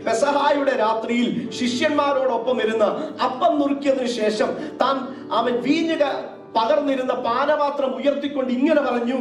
പെസഹായുടെ രാത്രിയിൽ ശിഷ്യന്മാരോടൊപ്പം ഇരുന്ന് അപ്പം നുറുക്കിയതിനു ശേഷം താൻ അവൻ വീഞ്ഞ് പകർന്നിരുന്ന പാനപാത്രം ഉയർത്തിക്കൊണ്ട് ഇങ്ങനെ പറഞ്ഞു,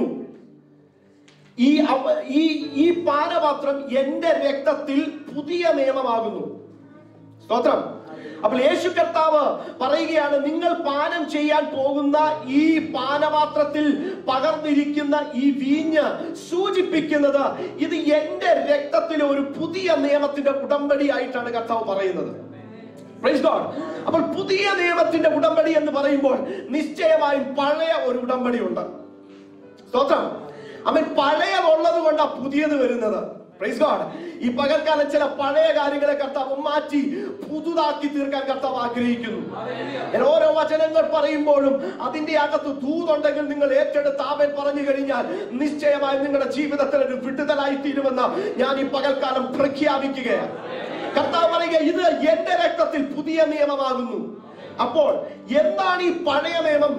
ഈ പാനപാത്രം എന്റെ രക്തത്തിൽ പുതിയ നിയമമാകുന്നു. സ്തോത്രം. അപ്പോൾ യേശു കർത്താവ് പറയുകയാണ്, നിങ്ങൾ പാനം ചെയ്യാൻ പോകുന്ന ഈ പാനപാത്രത്തിൽ പകർന്നിരിക്കുന്ന ഈ വീഞ്ഞ് സൂചിപ്പിക്കുന്നത് ഇത് എന്റെ രക്തത്തിലെ ഒരു പുതിയ നിയമത്തിന്റെ ഉടമ്പടി ആയിട്ടാണ് കർത്താവ് പറയുന്നത്. Praise God. അപ്പോൾ പുതിയ നിയമത്തിന്റെ ഉടമ്പടി എന്ന് പറയുമ്പോൾ നിശ്ചയമായും പഴയ ഒരു ഉടമ്പടി ഉണ്ട്. സ്തോത്രം. അവൻ പഴയതുള്ളത് കൊണ്ടാണ് പുതിയത് വരുന്നത്. Praise God. ഈ പകൽക്കാലം ചില പഴയ കാര്യങ്ങളെ കർത്താവ് മാറ്റി പുതുതാക്കി തീർക്കാൻ കർത്താവ് ആഗ്രഹിക്കുന്നു. ഓരോ വചനങ്ങൾ പറയുമ്പോഴും അതിന്റെ അകത്ത് ദൂതുണ്ടെങ്കിൽ നിങ്ങൾ ഏറ്റെടുത്ത് ആമേൻ പറഞ്ഞു കഴിഞ്ഞാൽ നിശ്ചയമായും നിങ്ങളുടെ ജീവിതത്തിൽ ഒരു വിടുതലായി തീരുമെന്ന് ഞാൻ ഈ പകൽക്കാലം പ്രഖ്യാപിക്കുകയാണ്. കർത്താവ് പറയുക, ഇത് എന്റെ രക്തത്തിൽ പുതിയ നിയമമാകുന്നു. അപ്പോൾ എന്താണ് ഈ പഴയ നിയമം?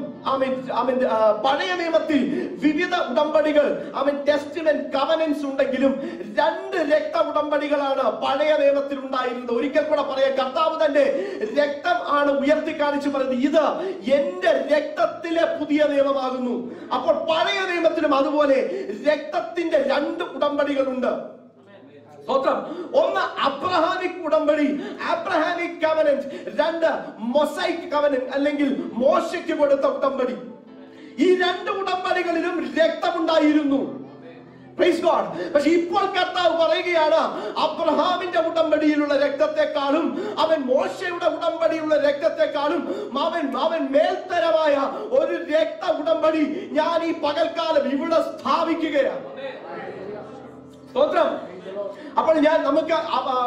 പഴയ നിയമത്തിൽ വിവിധ ഉടമ്പടികൾ ടെസ്റ്റ്മെന്റ് കവനൻസ് ഉണ്ടെങ്കിലും 2 രക്ത ഉടമ്പടികളാണ് പഴയ നിയമത്തിൽ ഉണ്ടായിരുന്നത്. ഒരിക്കൽ കൂടെ പറയാം, കർത്താവ് തന്റെ രക്തം ആണ് ഉയർത്തി കാണിച്ചു പറയുന്നത്, ഇത് എന്റെ രക്തത്തിലെ പുതിയ നിയമമാകുന്നു. അപ്പോൾ പഴയ നിയമത്തിലും അതുപോലെ രക്തത്തിന്റെ 2 ഉടമ്പടികളുണ്ട്. സ്തോത്രം. ഒന്ന് അബ്രഹാമിക് ഉടമ്പടി, അബ്രഹാമിക് കവനന്റ്. 2 മൊസൈക്ക് കവനന്റ് അല്ലെങ്കിൽ മോശയ്ക്ക് കൊടുത്ത ഉടമ്പടി. ഈ 2 ഉടമ്പടികളിലും രക്തമുണ്ടായിരുന്നു. Praise God. പക്ഷെ ഇപ്പോൾ കർത്താവ് പറയുകയാണ്, അബ്രഹാമിന്റെ ഉടമ്പടിയിലുള്ള രക്തത്തെക്കാളും മോശയുടെ ഉടമ്പടിയുള്ള രക്തത്തെക്കാളും അവൻ മേൽത്തരമായ ഒരു രക്ത ഉടമ്പടി ഞാൻ ഈ പകൽക്കാലം ഇവിടെ സ്ഥാപിക്കുകയാണ്. സ്തോത്രം. അപ്പോൾ നമുക്ക്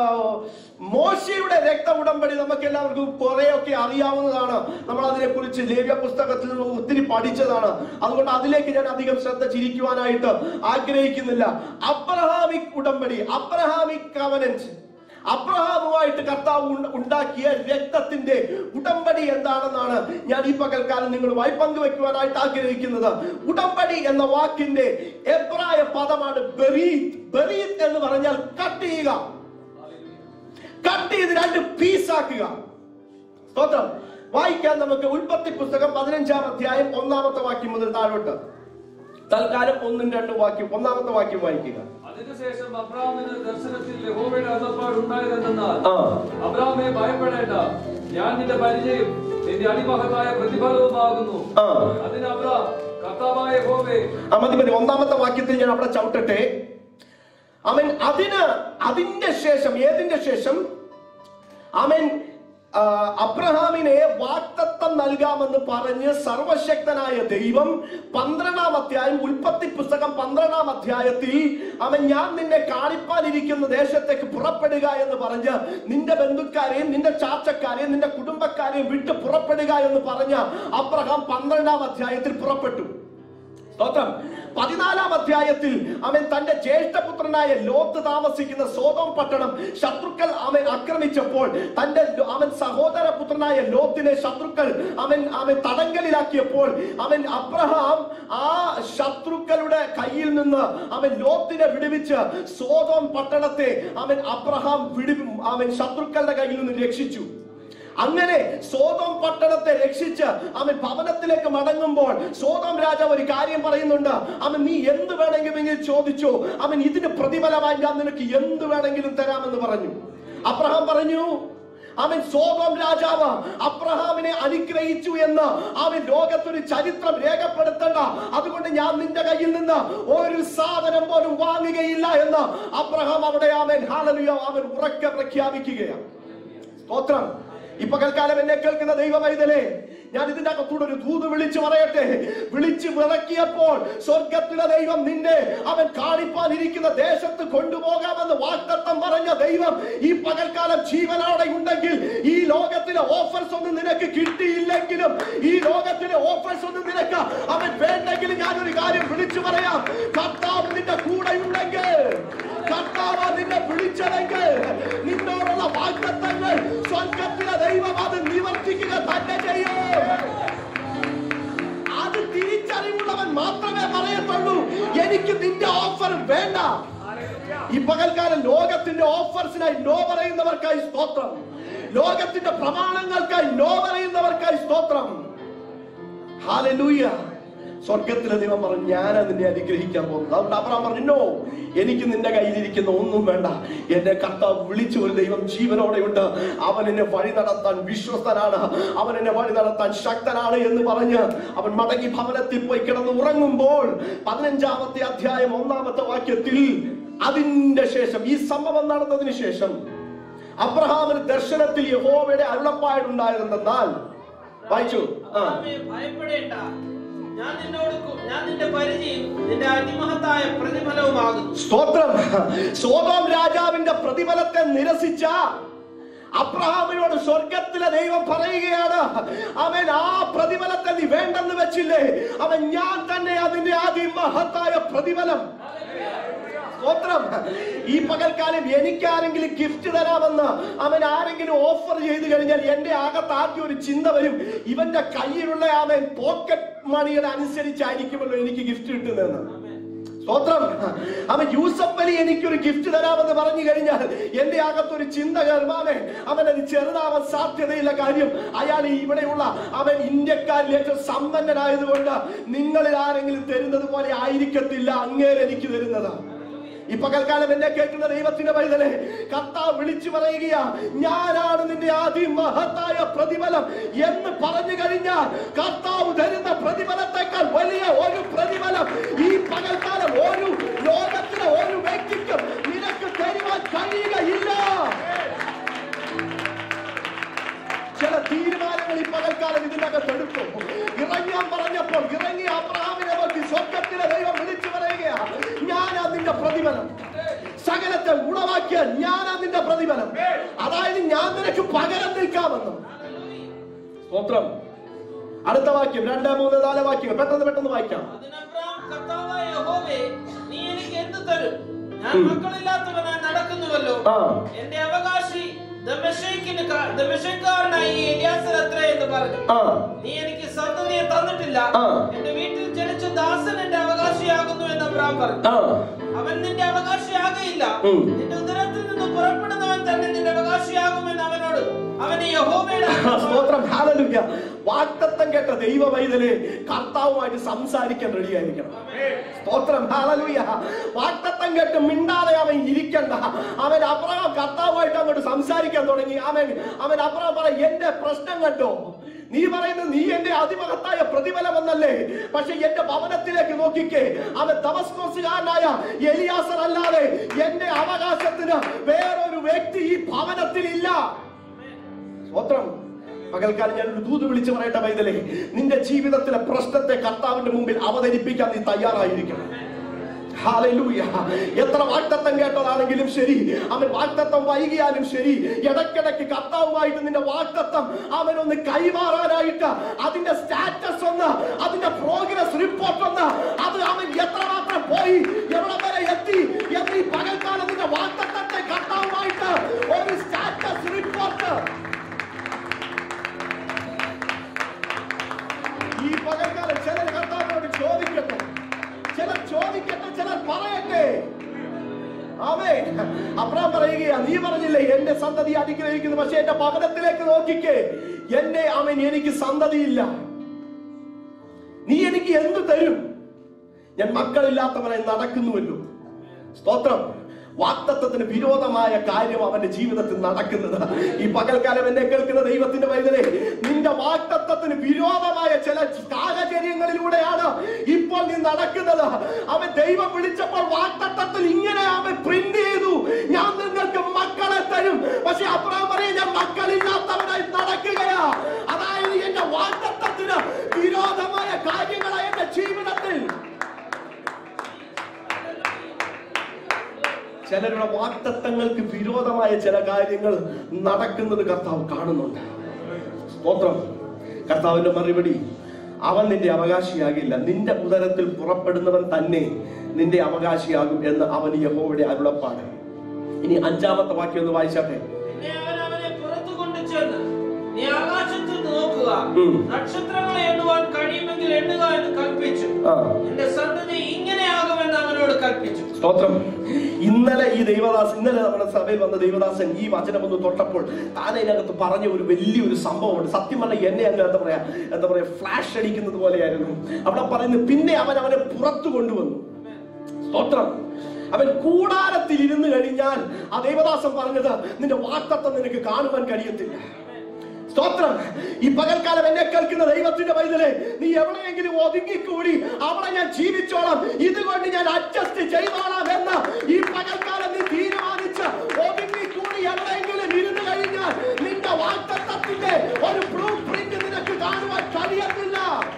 മോശയുടെ രക്ത ഉടമ്പടി നമുക്ക് എല്ലാവർക്കും കുറെയൊക്കെ അറിയാവുന്നതാണ്. നമ്മൾ അതിനെ കുറിച്ച് ലേവ്യ പുസ്തകത്തിൽ നിന്ന് ഒത്തിരി പഠിച്ചതാണ്. അതുകൊണ്ട് അതിലേക്ക് ഞാൻ അധികം ശ്രദ്ധ ചിരിക്കുവാനായിട്ട് ആഗ്രഹിക്കുന്നില്ല. അബ്രഹാമിക് ഉടമ്പടി, അബ്രഹാമിക് കവനന്റ്, അബ്രഹാമുമായിട്ട് കർത്താവ് ഉണ്ടാക്കിയ രക്തത്തിന്റെ ഉടമ്പടി എന്താണെന്നാണ് ഞാൻ ഈ പകൽക്കാലം നിങ്ങളുമായി പങ്കുവെക്കുവാനായിട്ട് ആഗ്രഹിക്കുന്നത്. ഉടമ്പടി എന്ന വാക്കിന്റെ എബ്രായ പദമാണ് ബെരീത്ത്. ബെരീത്ത് എന്ന് പറഞ്ഞാൽ കട്ട് ചെയ്യുക, കട്ട് ചെയ്ത് 2 പീസാക്കുക. സ്തോത്രം. വായിക്കാൻ നമുക്ക് ഉൽപ്പത്തി പുസ്തകം 15-ാം അധ്യായം 1-ാമത്തെ വാക്യം മുതൽ താഴോട്ട്. തൽക്കാലം 1-2 വാക്യം, 1-ാമത്തെ വാക്യം വായിക്കുക. അതിനുശേഷം അബ്രാഹാമിന് ദർശനത്തിൽ യഹോവയുടെ അരുളപ്പാട് ഉണ്ടായതെന്നാൽ, അബ്രാഹാമേ ഭയപ്പെടേണ്ട, ഞാൻ നിന്റെ പരിചയം നിന്റെ അടിമഹത്തായ പ്രതിഫലവുമാകുന്നു. അതിന് അബ്രാഹാം, കർത്താവായ യഹോവേ. മതി 1-ാമത്തെ വാക്യത്തിൽ ഞാൻ അവിടെ ചവിട്ടട്ടെ. അതിന്റെ ശേഷം, ഏതിന്റെ ശേഷം? അബ്രഹാമിനെ വാഗ്ദത്തം നൽകാമെന്ന് പറഞ്ഞ് സർവശക്തനായ ദൈവം 12-ാം അധ്യായം, ഉൽപ്പത്തി പുസ്തകം 12-ാം അധ്യായത്തിൽ ഞാൻ നിന്നെ കാണിപ്പാനിരിക്കുന്ന ദേശത്തേക്ക് പുറപ്പെടുക എന്ന് പറഞ്ഞ് നിന്റെ ബന്ധുക്കാരെയും നിന്റെ ചാർച്ചക്കാരെയും നിന്റെ കുടുംബക്കാരെയും വിട്ട് പുറപ്പെടുക എന്ന് പറഞ്ഞ് അബ്രഹാം 12-ാം അധ്യായത്തിൽ പുറപ്പെട്ടു. സ്തോത്രം. 14-ാം അധ്യായത്തിൽ തന്റെ ജ്യേഷ്ഠപുത്രനായ ലോത്ത് താമസിക്കുന്ന സോദോം പട്ടണം ശത്രുക്കൾ ആക്രമിച്ചപ്പോൾ തന്റെ സഹോദരപുത്രനായ ലോത്തിനെ ശത്രുക്കൾ തടങ്കലിലാക്കിയപ്പോൾ അബ്രഹാം ആ ശത്രുക്കളുടെ കയ്യിൽ നിന്ന് ലോത്തിനെ വിടുവിച്ച് സോദോം പട്ടണത്തെ അബ്രഹാം ശത്രുക്കളുടെ കയ്യിൽ നിന്ന് രക്ഷിച്ചു. അങ്ങനെ സോദോം പട്ടണത്തെ രക്ഷിച്ച് ഭവനത്തിലേക്ക് മടങ്ങുമ്പോൾ സോദോം രാജാവ് ഒരു കാര്യം പറയുന്നുണ്ട്. നീ എന്ത് വേണമെങ്കിലും ചോദിച്ചോ, ഇതിന് പ്രതിഫലമായി ഞാൻ നിനക്ക് എന്ത് വേണമെങ്കിലും തരാമെന്ന് പറഞ്ഞു. അബ്രഹാം പറഞ്ഞു, സോദോം രാജാവ് അബ്രഹാമിനെ അനുഗ്രഹിച്ചു എന്ന് ലോകത്തൊരു ചരിത്രം രേഖപ്പെടുത്തണ്ട, അതുകൊണ്ട് ഞാൻ നിന്റെ കയ്യിൽ നിന്ന് ഒരു സാധനം പോലും വാങ്ങുകയില്ല എന്ന് അബ്രഹാം അവിടെ ഹല്ലേലൂയ ഉറക്കെ പ്രഖ്യാപിക്കുകയാണ്. സ്തോത്രം. ഈ പകൽക്കാലം എന്നെ കേൾക്കുന്ന ദൈവമൈതലേ, ഞാൻ ഇതിന്റെ അകത്തൂടെ ഒരു ദൂത് വിളിച്ചു പറയട്ടെ. വിളിച്ചു വിറക്കിയപ്പോൾ സ്വർഗത്തിലെ ദൈവം നിന്നെ കാണിപ്പാനിരിക്കുന്ന ദേശത്ത് കൊണ്ടുപോകാമെന്ന് വാഗ്ദത്തം പറഞ്ഞ ദൈവം ഈ പകൽക്കാലം ജീവനോടെ ഉണ്ടെങ്കിൽ, ഈ ലോകത്തിലെ ഓഫേഴ്സ് ഒന്നും നിനക്ക് കിട്ടിയില്ലെങ്കിലും, ഈ ലോകത്തിലെ ഓഫേഴ്സ് ഒന്നും നിനക്ക് വേണ്ടെങ്കിലും ഞാനൊരു കാര്യം വിളിച്ചു പറയാം. കർത്താവ് നിന്റെ കൂടെ ഉണ്ടെങ്കിൽ, കർത്താവ് നിന്നെ വിളിച്ചതെങ്കിൽ, നിന്നോടുള്ള വാഗ്ദത്തങ്ങൾ സ്വർഗത്തിലെ ദൈവം അത് നിവർത്തിക്കുക തന്നെ ചെയ്യും. അത് തിരിച്ചറിവുള്ളവൻ മാത്രമേ പറയത്തുള്ളൂ, എനിക്ക് നിന്റെ ഓഫർ വേണ്ട. ഈ പകൽക്കാലം ലോകത്തിന്റെ ഓഫേഴ്സിനായി നോ പറയുന്നവർക്കായി സ്തോത്രം. ലോകത്തിന്റെ പ്രമാണങ്ങൾക്കായി നോ പറയുന്നവർക്കായി സ്തോത്രം. ഹല്ലേലൂയ. സ്വർഗത്തിലെ ദൈവം പറഞ്ഞു, ഞാനാ നിന്നെ അനുഗ്രഹിക്കാൻ പോകുന്നത്. അതുകൊണ്ട് അബ്രഹാം പറഞ്ഞു, നോ, എനിക്ക് നിന്റെ കയ്യിലിരിക്കുന്ന ഒന്നും വേണ്ട. എന്റെ കർത്താവ് വിളിച്ച ഒരു ദൈവം ജീവനോടെയുണ്ട്. അവൻ എന്നെ വഴി നടത്താൻ വിശ്വസ്തനാണ്, അവൻ എന്നെ വഴി നടത്താൻ ശക്തനാണ് എന്ന് പറഞ്ഞ് അവൻ മടങ്ങി ഭവനത്തിൽ പോയി കിടന്ന് ഉറങ്ങുമ്പോൾ 15-ാമത്തെ അധ്യായം 1-ാമത്തെ വാക്യത്തിൽ അതിന്റെ ശേഷം, ഈ സംഭവം നടന്നതിന് ശേഷം അബ്രഹാമിന് ദർശനത്തിൽ യഹോവയുടെ അരുളപ്പാടുണ്ടായിരുന്നെന്നാൽ, വായിച്ചു, ഭയപ്പെടേണ്ട, ഞാൻ നിന്റെ പരിചയം നിന്റെ അതിമഹത്തായ പ്രതിഫലവുമാകുന്നു. സ്തോത്രം. സോദോം രാജാവിന്റെ പ്രതിഫലത്തെ നിരസിച്ച അബ്രഹാമിനോട് സ്വർഗത്തിലെ ദൈവം പറയുകയാണ്, അവൻ ആ പ്രതിഫലത്തെ നീ വേണ്ടെന്ന് വെച്ചില്ലേ, അവൻ ഞാൻ തന്നെ അതിന്റെ അതിമഹത്തായ പ്രതിഫലം. സ്തോത്രം. ഈ പകൽക്കാലം എനിക്കാരെങ്കിലും ഗിഫ്റ്റ് തരാമെന്ന് അവൻ ആരെങ്കിലും ഓഫർ ചെയ്തു കഴിഞ്ഞാൽ എന്റെ അകത്ത് ആദ്യം ഒരു ചിന്ത വരും, ഇവന്റെ കയ്യിലുള്ള അവൻ പോക്കറ്റ് മണിയുടെ അനുസരിച്ചായിരിക്കുമല്ലോ എനിക്ക് ഗിഫ്റ്റ് കിട്ടുന്നതെന്ന്. സ്തോത്രം. അവൻ യൂസഫ് അലി എനിക്കൊരു ഗിഫ്റ്റ് തരാമെന്ന് പറഞ്ഞു കഴിഞ്ഞാൽ എന്റെ അകത്തൊരു ചിന്ത കയറും, അവനത് ചെറുതാവാൻ സാധ്യതയില്ല. കാര്യം അയാൾ ഇവിടെയുള്ള അവൻ ഇന്ത്യക്കാരിൽ ഏറ്റവും സമ്പന്നനായതുകൊണ്ട് നിങ്ങളിൽ ആരെങ്കിലും തരുന്നത് പോലെ ആയിരിക്കത്തില്ല അങ്ങേര് എനിക്ക് തരുന്നത്. ഈ പകൽക്കാലം എന്നെ കേൾക്കുന്ന ദൈവത്തിന്റെ പൈതലേ, കർത്താവ് വിളിച്ചു പറയുകയാ, ഞാനാണ് നിന്റെ അതിമഹത്തായ പ്രതിഫലം എന്ന് പറഞ്ഞു കഴിഞ്ഞാൽ കർത്താവ് തരുന്ന പ്രതിഫലത്തെക്കാൾ വലിയ ഒരു പ്രതിഫലം ഈ പകൽക്കാലം ഒരു ലോകത്തിലെ ഒരു വ്യക്തിക്കും നിനക്ക് തരുവാൻ കഴിയുകയില്ല. ചില തീരുമാനങ്ങൾ ഈ പകൽക്കാലം ഇതിനകത്ത് എടുത്തു. ഇറങ്ങാൻ പറഞ്ഞപ്പോൾ ഇറങ്ങി അബ്രഹാമിനെ നോക്കി സ്വർഗത്തിലെ ദൈവം വിളിച്ചു പറയുകയാ, ഞാനാ നിന്റെ പ്രതിഫലം. സകലത്തെ ഉളവാക്കിയ ഞാനാ നിന്റെ പ്രതിഫലം. അതായത് ഞാൻ നിനക്ക് പകരം നിൽക്കാമെന്ന്. സ്തോത്രം. അടുത്ത വാക്യം 2, 3, 4 വാക്യങ്ങൾ പെട്ടെന്ന് വായിക്കാം. കർത്താവായ യഹോവേ, നീ എനിക്ക് എന്ത് തരും? ഞാൻ മക്കളില്ലാത്തവനായി നടക്കുന്നുവല്ലോ. എന്റെ അവകാശി ദമശ്കാരനായി എലിയാസർ അത്രേ എന്ന് പറഞ്ഞു. നീ എനിക്ക് സന്തതിയെ തന്നിട്ടില്ല. എന്റെ വീട്ടിൽ ജനിച്ച ദാസൻ എന്റെ അവകാശിയാകുന്നു എന്ന് അബ്രഹാം പറഞ്ഞു. അവൻ നിന്റെ അവകാശിയാകയില്ല, നിന്റെ ഉദരത്തിൽ നിന്ന് പുറപ്പെടുന്നവൻ തന്നെ നിന്റെ അവകാശിയാകുമെന്ന് അവനോട് അവന് യഹോവയുടെ സ്തോത്രം. ഹല്ലേലൂയ. വാഗ്ദത്തം കേട്ട ദൈവ പൈതലേ, കർത്താവുമായിട്ട് സംസാരിക്കാൻ റെഡിയായിരിക്കണം. സ്തോത്രം. ഹല്ലേലൂയ. വാഗ്ദത്തം കേട്ട് മിണ്ടാതെ അവൻ ഇരിക്കണ്ട. അവൻ അബ്രഹാം കർത്താവുമായിട്ട് അങ്ങോട്ട് സംസാരിക്കാൻ തുടങ്ങി. അവൻ അബ്രഹാം പറയും, എന്റെ പ്രശ്നം കണ്ടോ, നീ പറയുന്നത് നീ എന്റെ അതിമഹത്തായ പ്രതിഫലം എന്നല്ലേ, പക്ഷെ എന്റെ ഭവനത്തിലേക്ക് നോക്കിക്കേ, അവൻ ദമസ്കോസുകാരനായ എലിയാസർ അല്ലാതെ എന്റെ അവകാശത്തിന് വേറൊരു വ്യക്തി ഈ ഭവനത്തിൽ ഇല്ല. സ്തോത്രം. പകൽക്കാലം ഞാൻ ഒരു ദൂത് വിളിച്ചു പറയട്ടെ പൈതലേ, നിന്റെ ജീവിതത്തിലെ പ്രശ്നത്തെ കർത്താവിന്റെ മുമ്പിൽ അവതരിപ്പിക്കാൻ നീ തയ്യാറായിരിക്കണം. ഹല്ലേലൂയ. എത്ര വാഗ്ദത്തം കേട്ടതാണെങ്കിലും ശരി, അവൻ വാഗ്ദത്തം വൈകിയാലും ശരി, ഇടയ്ക്കിടയ്ക്ക് കർത്താവുമായിട്ട് നിന്റെ വാഗ്ദത്തം അവനൊന്ന് കൈമാറാനായിട്ട് അതിന്റെ സ്റ്റാറ്റസ് ഒന്ന്, അതിന്റെ പ്രോഗ്രസ് റിപ്പോർട്ട് ഒന്ന്, അത് അവൻ എത്രമാത്രം പോയി എവിടെ വരെ എത്തി എന്ന് ഈ പകൽക്കാലം നിന്റെ വാഗ്ദത്തത്തെ കർത്താവുമായിട്ട് ഒരു സ്റ്റാറ്റസ് റിപ്പോർട്ട് ഈ പകൽക്കാലം ചിലർ കർത്താവിനോട് ചോദിക്കട്ടെ, ചിലർ ചോദിക്കട്ടെ, ചിലർ പറയട്ടെ. ആമേൻ. അബ്രഹാം പറയുകയാ, നീ പറഞ്ഞില്ലേ എന്റെ സന്തതി അനുഗ്രഹിക്കുന്നു, പക്ഷെ എന്റെ ഭവനത്തിലേക്ക് നോക്കിക്കേ, എനിക്ക് സന്തതിയില്ല, നീ എനിക്ക് എന്തു തരും? ഞാൻ മക്കളില്ലാത്തവനായി നടക്കുന്നുവല്ലോ. സ്തോത്രം. വാഗ്ദത്തത്തിന് വിരോധമായ കാര്യം അവന്റെ ജീവിതത്തിൽ നടക്കുന്നത്. ഈ പകൽക്കാലം എന്നെ കേൾക്കുന്ന ദൈവത്തിന്റെ പൈതലേ, നിന്റെ വാഗ്ദത്തത്തിന് വിരോധമായ ചില സാഹചര്യങ്ങളിലൂടെയാണ് ഇപ്പോൾ നീ നടക്കുന്നത്. അവൻ ദൈവം വിളിച്ചപ്പോൾ വാഗ്ദത്തത്തിൽ ഇങ്ങനെ അവൻ പ്രിന്റ് ചെയ്തു, ഞാൻ നിങ്ങൾക്ക് മക്കളെ തരും. പക്ഷെ അബ്രഹാം പറയും, ഞാൻ മക്കളില്ലാത്തവനായി നടക്കുകയാ. അതായത് എന്റെ വാഗ്ദത്തത്തിന് വിരോധമായ കാര്യങ്ങളാണ് എന്റെ ജീവിതത്തിൽ. ചിലരുടെ വാഗ്ദത്തങ്ങൾക്ക് വിരോധമായ ചില കാര്യങ്ങൾ നടക്കുന്നത് കർത്താവ് കാണുന്നുണ്ട്. സ്തോത്രം. കർത്താവിന്റെ മറുപടി, അവൻ നിന്റെ അവകാശിയാകില്ല, നിന്റെ ഉദരത്തിൽ പുറപ്പെടുന്നവൻ തന്നെ നിന്റെ അവകാശിയാകും എന്ന് അവൻ യഹോവയുടെ അരുളപ്പാട്. ഇനി 5-ാമത്തെ വാക്യം ഒന്ന് വായിച്ചാട്ടെ. നീ ആകാശത്ത് നോക്കുക, നക്ഷത്രങ്ങളെ എണ്ണുവാൻ കഴിയുമെങ്കിൽ എണ്ണുക എന്ന് കൽപ്പിച്ചു. എന്റെ സന്തതി ഇങ്ങനെയാകുമെന്ന് അവനോട് കൽപ്പിച്ചു. സ്തോത്രം. ഇന്നലെ നമ്മുടെ സഭയിൽ വന്ന ദൈവദാസൻ ഈ വചനം ഒന്ന് തൊട്ടപ്പോൾ താനെ അതിനകത്ത് പറഞ്ഞ ഒരു വലിയൊരു സംഭവമുണ്ട്. സത്യം പറഞ്ഞാൽ എന്നെ അങ്ങ് എന്താ പറയാ ഫ്ലാഷ് അടിക്കുന്നത് പോലെയായിരുന്നു. അവിടെ പറയുന്നത്, പിന്നെ അവനെ പുറത്തു കൊണ്ടുവന്നു. സ്തോത്രം. അവൻ കൂടാരത്തിൽ ഇരുന്ന് കഴിഞ്ഞാൽ ആ ദൈവദാസൻ പറഞ്ഞത്, നിന്റെ വാഗ്ദത്തം നിനക്ക് കാണുവാൻ കഴിയത്തില്ല. സ്തോത്രം. ഈ പകൽക്കാലം എന്നെ കേൾക്കുന്ന ദൈവത്തിന്റെ പൈതലേ, നീ എവിടെയെങ്കിലും ഒതുങ്ങിക്കൂടി അവിടെ ഞാൻ ജീവിച്ചോളാം, ഇതുകൊണ്ട് ഞാൻ അഡ്ജസ്റ്റ് ചെയ്തോളാം എന്ന് ഈ പകൽക്കാലം നീ തീരുമാനിച്ച് ഒതുങ്ങിക്കൂടി എവിടെയെങ്കിലും ഇരുന്ന് കഴിഞ്ഞാൽ നിന്റെ വാഗ്ദത്തത്തിന്റെ ഒരു ബ്ലൂ പ്രിന്റ് നിനക്ക് കാണുവാൻ കഴിയത്തില്ല.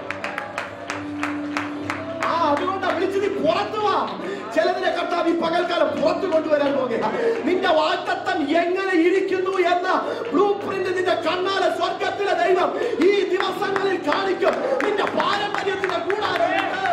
അതുകൊണ്ടാ വിളിച്ച് നീ പുറത്തു വാ. ചിലതിനെ കർത്താവ് ഈ പകൽക്കാലം പുറത്തു കൊണ്ടുവരാൻ പോകുക. നിന്റെ വാഗ്ദത്തം എങ്ങനെ ഇരിക്കുന്നു എന്ന ബ്ലൂ പ്രിന്റ് നിന്റെ കണ്ണാലെ സ്വർഗത്തിലെ ദൈവം ഈ ദിവസങ്ങളിൽ കാണിക്കും. നിന്റെ പാരമ്പര്യത്തിന്റെ കൂടാരം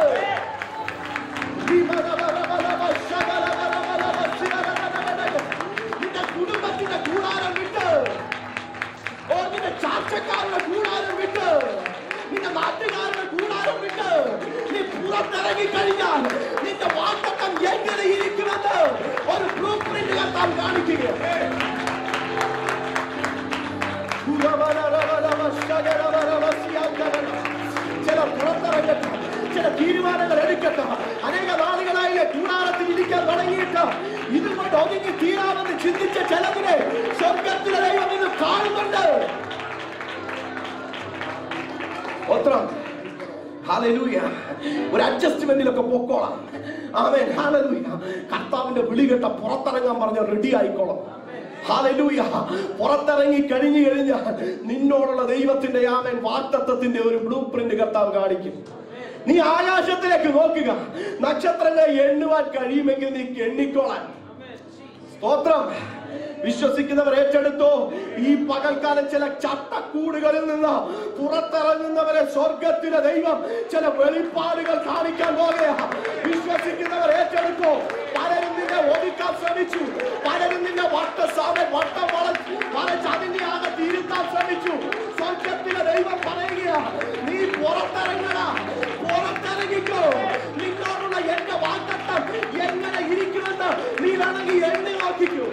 നിന്റെ കുടുംബത്തിന്റെ കൂടാരം വിട്ട്, നിന്റെ ചാർച്ചക്കാരുടെ കൂടാരം വിട്ട്, നിന്റെ നാട്ടുകാരുടെ കൂടാരം വിട്ട് നീ പുറത്തിറങ്ങി കഴിഞ്ഞാൽ നിന്റെ വാഗ്ദത്തം എങ്ങനെ ഇരിക്കുമെന്ന് ഒരു ബ്ലൂ പ്രിന്റ് കർത്താവ് കാണിക്കുക. ചില പുറത്തിറങ്ങട്ടെ, ചില തീരുമാനങ്ങൾ എടുക്കട്ടെ. അനേക നാളുകളായി കൂടാരത്തിൽ ഇരിക്കാൻ തുടങ്ങിയിട്ട് ഇതുകൊണ്ട് ഒതുങ്ങി തീരാമെന്ന് ചിന്തിച്ച ചിലതിനെ സ്വർഗത്തിലെ ദൈവം ഇത് കാണുന്നുണ്ട്. ഹല്ലേലൂയ. ഒരു അഡ്ജസ്റ്റ്മെന്റിലൊക്കെ പൊക്കോളാം. ആമേൻ. ഹല്ലേലൂയ. കർത്താവിന്റെ വിളി കേട്ട പുറത്തിറങ്ങാൻ പറഞ്ഞ റെഡി ആയിക്കോളാം. ഹല്ലേലൂയ. പുറത്തിറങ്ങി കഴിഞ്ഞാൽ നിന്നോടുള്ള ദൈവത്തിന്റെ ആമേൻ വാഗ്ദത്തത്തിന്റെ ഒരു ബ്ലൂ പ്രിന്റ് കർത്താവ് കാണിക്കും. നീ ആകാശത്തിലേക്ക് നോക്കുക. നക്ഷത്രങ്ങളെ എണ്ണുവാൻ കഴിയുമെങ്കിൽ നീ എണ്ണിക്കോളാൻ. സ്തോത്രം. വിശ്വസിക്കുന്നവർ ഏറ്റെടുത്തോ. ഈ പകൽക്കാലം ചില ചട്ടക്കൂടുകളിൽ നിന്ന് പുറത്തിറങ്ങുന്നവരെ സ്വർഗത്തിലെ ദൈവം ചില വെളിപ്പാടുകൾ കാണിക്കാൻ പോകുകയാണ്. വിശ്വസിക്കുന്നവർ ഏറ്റെടുത്തോ. പലരും നിന്നെ ഒതുക്കാൻ ശ്രമിച്ചു, പലരും നിന്നെ വട്ടം വളച്ച് അതിന്റെ അകത്ത് ഇരുത്താൻ ശ്രമിച്ചു. സ്വർഗത്തിലെ ദൈവം പറയുകയാണ്, നീ പുറത്തിറങ്ങണ, പുറത്തിറങ്ങിക്കോ. നിന്നോടുള്ള എന്റെ വാഗ്ദത്തം എങ്ങനെ ഇരിക്കുമെന്ന് നീ വേണമെങ്കിൽ എണ്ണി നോക്കിക്കോ.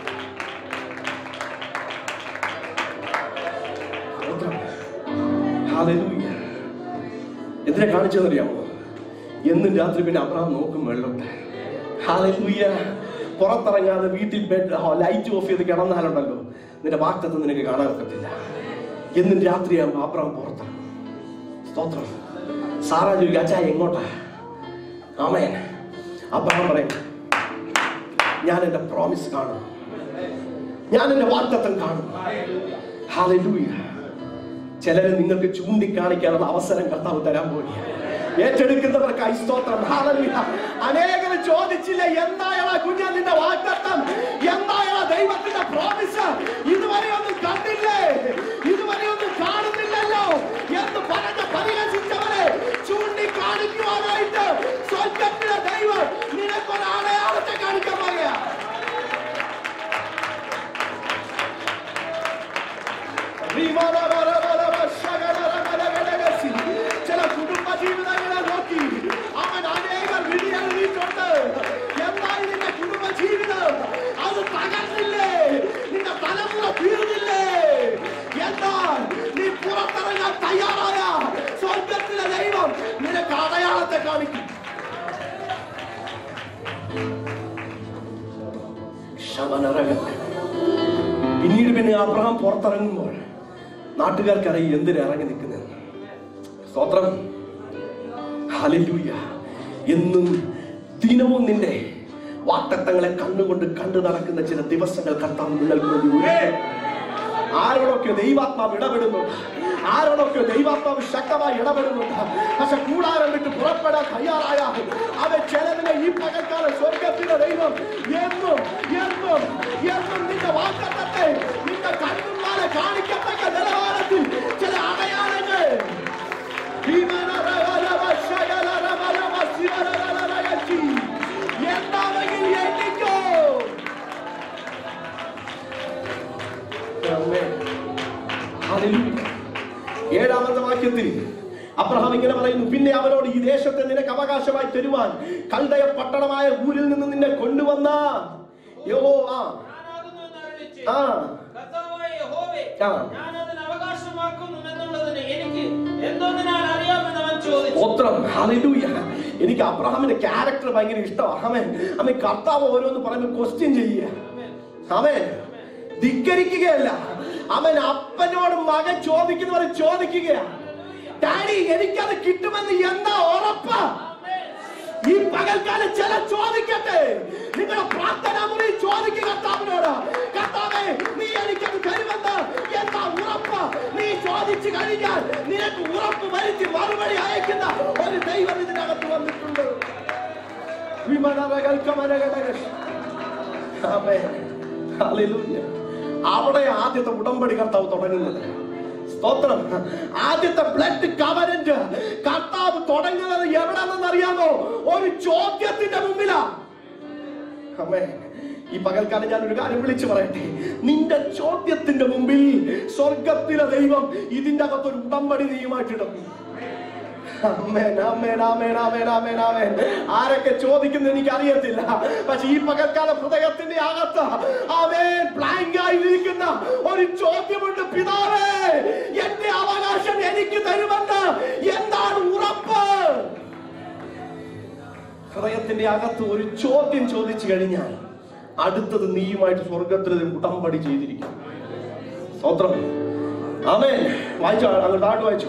എന്തിനെ കാണിച്ചെന്നറിയാമോ? എന്നും രാത്രി പിന്നെ അബ്രഹാം നോക്കും വെള്ളോട്ട്. ഹല്ലേലൂയ. പുറത്തിറങ്ങാതെ വീട്ടിൽ ലൈറ്റ് ഓഫ് ചെയ്ത് കിടന്നാലുണ്ടല്ലോ നിന്റെ വാഗ്ദത്തം നിനക്ക് കാണാൻ ഒക്കത്തില്ല. എന്നും രാത്രിയാകുമ്പോ അബ്രഹാം പുറത്തിറങ്ങും. സ്തോത്രം. സാറാ ചോദിക്കും, അച്ഛാ എങ്ങോട്ടാ? ആമേൻ. അബ്രഹാം പറയും, ഞാൻ എന്റെ പ്രോമിസ് കാണും, ഞാൻ എന്റെ വാഗ്ദത്തം കാണും. ഹല്ലേലൂയ. ചിലര് നിങ്ങൾക്ക് ചൂണ്ടിക്കാണിക്കാനുള്ള അവസരം കർത്താവ് തരാൻ പോവുകയാണ്. ഏറ്റെടുക്കുന്നവർക്കായി സ്തോത്രം. ഹല്ലേലൂയ. അനേകർ ചോദിച്ചില്ല, എന്തായാ കുഞ്ഞാ നിന്റെ വാഗ്ദത്തം, എന്തായാ ദൈവത്തിന്റെ പ്രോമിസ്, ഇതുവരെ ഒന്നും കണ്ടില്ലേ, ഇതുവരെ ഒന്നും കാണുന്നില്ലല്ലോ എന്ന് പറഞ്ഞ് പരിഹസിച്ചവരെ ചൂണ്ടിക്കാണിക്കുവാനായിട്ട് സ്വർഗത്തിലെ ദൈവം നിനക്കൊരു അടയാളത്തെ കാണിക്കാൻ പോകുക. ചില കുടുംബ ജീവിതങ്ങളെ നോക്കി അവൻ അനേകം വിധിയെഴുതിയിട്ടുണ്ട്. എന്നാൽ നിന്റെ കുടുംബ ജീവിതം അത് തകർന്നില്ലേ, നിന്റെ തലമുറ തീർന്നില്ലേ? എന്നാൽ നീ പുറത്തിറങ്ങാൻ തയ്യാറായ സ്വർഗത്തിലെ ദൈവം നിനക്ക് അടയാളത്തെ കാണിക്കും. പിന്നീട് പിന്നെ അബ്രഹാം പുറത്തിറങ്ങുമ്പോൾ നാട്ടുകാർക്കറിയും എന്തിനാ ഇറങ്ങി നിൽക്കുന്നത്. സ്തോത്രം. ഹല്ലേലൂയ. എന്നും ദിനവും നിന്റെ വാഗ്ദത്തങ്ങളെ കണ്ണുകൊണ്ട് കണ്ടു നടക്കുന്ന ചില ദിവസങ്ങൾ കർത്താവ് നിങ്ങൾക്ക് വേണ്ടി. ആരോടൊക്കെ ദൈവാത്മാവ് ഇടപെടുന്നുണ്ട്, ആരോടൊക്കെ ദൈവാത്മാവ് ശക്തമായി ഇടപെടുന്നുണ്ട്. പക്ഷെ കൂടാരം വിട്ട് പുറപ്പെടാൻ തയ്യാറായ അവൻ ചിലതിനെ ഈ പകൽക്കാലം സ്വർഗത്തിലെ ദൈവം എന്നും എന്നും എന്നും നിന്റെ വാഗ്ദത്തത്തെ നിന്റെ കണ്ണുമാരെ കാണിക്കത്തക്ക നിലവാരത്തിൽ ചില അടയാളങ്ങൾ എന്താണെങ്കിൽ എണ്ണിക്കോ. ഏഴാമത്തെ വാക്യത്തിൽ അബ്രഹാം ഇങ്ങനെ പറയുന്നു, പിന്നെ അവനോട് ഈ ദേശത്തെ നിനക്ക് അവകാശമായി തരുവാൻ കൽദയ പട്ടണമായ ഊരിൽ നിന്ന് നിന്നെ കൊണ്ടുവന്ന യഹോവ എനിക്ക് അബ്രഹാമിന്റെ ക്യാരക്ടർ ഭയങ്കര ഇഷ്ടമാണ്. അവൻ കർത്താവ് ഓരോന്ന് പറയുമ്പോൾ ക്വസ്റ്റ്യൻ ചെയ്യുക, അവൻ ധിക്കരിക്കുകയല്ല. അവൻ അപ്പനോട് മകൻ ചോദിക്കുന്നവരെ ചോദിക്കുകയാണ്, ഡാഡി എനിക്കത് കിട്ടുമെന്ന് എന്താ ഉറപ്പ്? ഈ പകൽക്കാലം ചില ചോദിക്കട്ടെ, നിങ്ങളുടെ പ്രാർത്ഥനാ മുറി ചോദിക്കുക കർത്താവിനോട്, കർത്താവേ നീ എനിക്കത് തരുമെന്ന് എന്താ ഉറപ്പ്? നീ ചോദിച്ചു കഴിഞ്ഞാൽ നിനക്ക് ഉറപ്പ് വരുത്തി മറുപടി അയക്കുന്ന ഒരു ദൈവം ഇതിനകത്ത് വന്നിട്ടുണ്ട്. അവിടെ ആദ്യത്തെ ഉടമ്പടി കർത്താവ് തുടങ്ങുന്നത്. സ്തോത്രം. ആദ്യത്തെ ബ്ലഡ് കവനന്റ് കർത്താവ് തുടങ്ങുന്നത് എവിടെയെന്ന് അറിയാമോ? ഒരു ചോദ്യത്തിന്റെ മുമ്പിലാ. അമ്മേ, ഈ പകൽക്കാലം ഞാൻ ഒരു കാര്യം വിളിച്ചു പറയട്ടെ. നിന്റെ ചോദ്യത്തിന്റെ മുമ്പിൽ സ്വർഗത്തിലെ ദൈവം ഇതിന്റെ അകത്തൊരു ഉടമ്പടി നീയുമായിട്ടിടും. ആരൊക്കെ ചോദിക്കുന്നത് എനിക്ക് അറിയത്തില്ല, പക്ഷെ ഈ പകൽക്കാല ഹൃദയത്തിന്റെ അകത്ത് ബ്ലാങ്ക് ആയിരിക്കുന്ന ഒരു ചോദ്യമുണ്ട്. പിതാവേ, എന്റെ അവകാശം എനിക്ക് തരുമെന്ന് എന്താണ് ഉറപ്പ്? ഹൃദയത്തിന്റെ അകത്ത് ഒരു ചോദ്യം ചോദിച്ചു കഴിഞ്ഞാൽ അടുത്തത് നീയുമായിട്ട് സ്വർഗത്തിൽ ഉടമ്പടി ചെയ്തിരിക്കും. സ്തോത്രം. ആമേൻ. വായിച്ചോ, അങ്ങോട്ട് വായിച്ചു.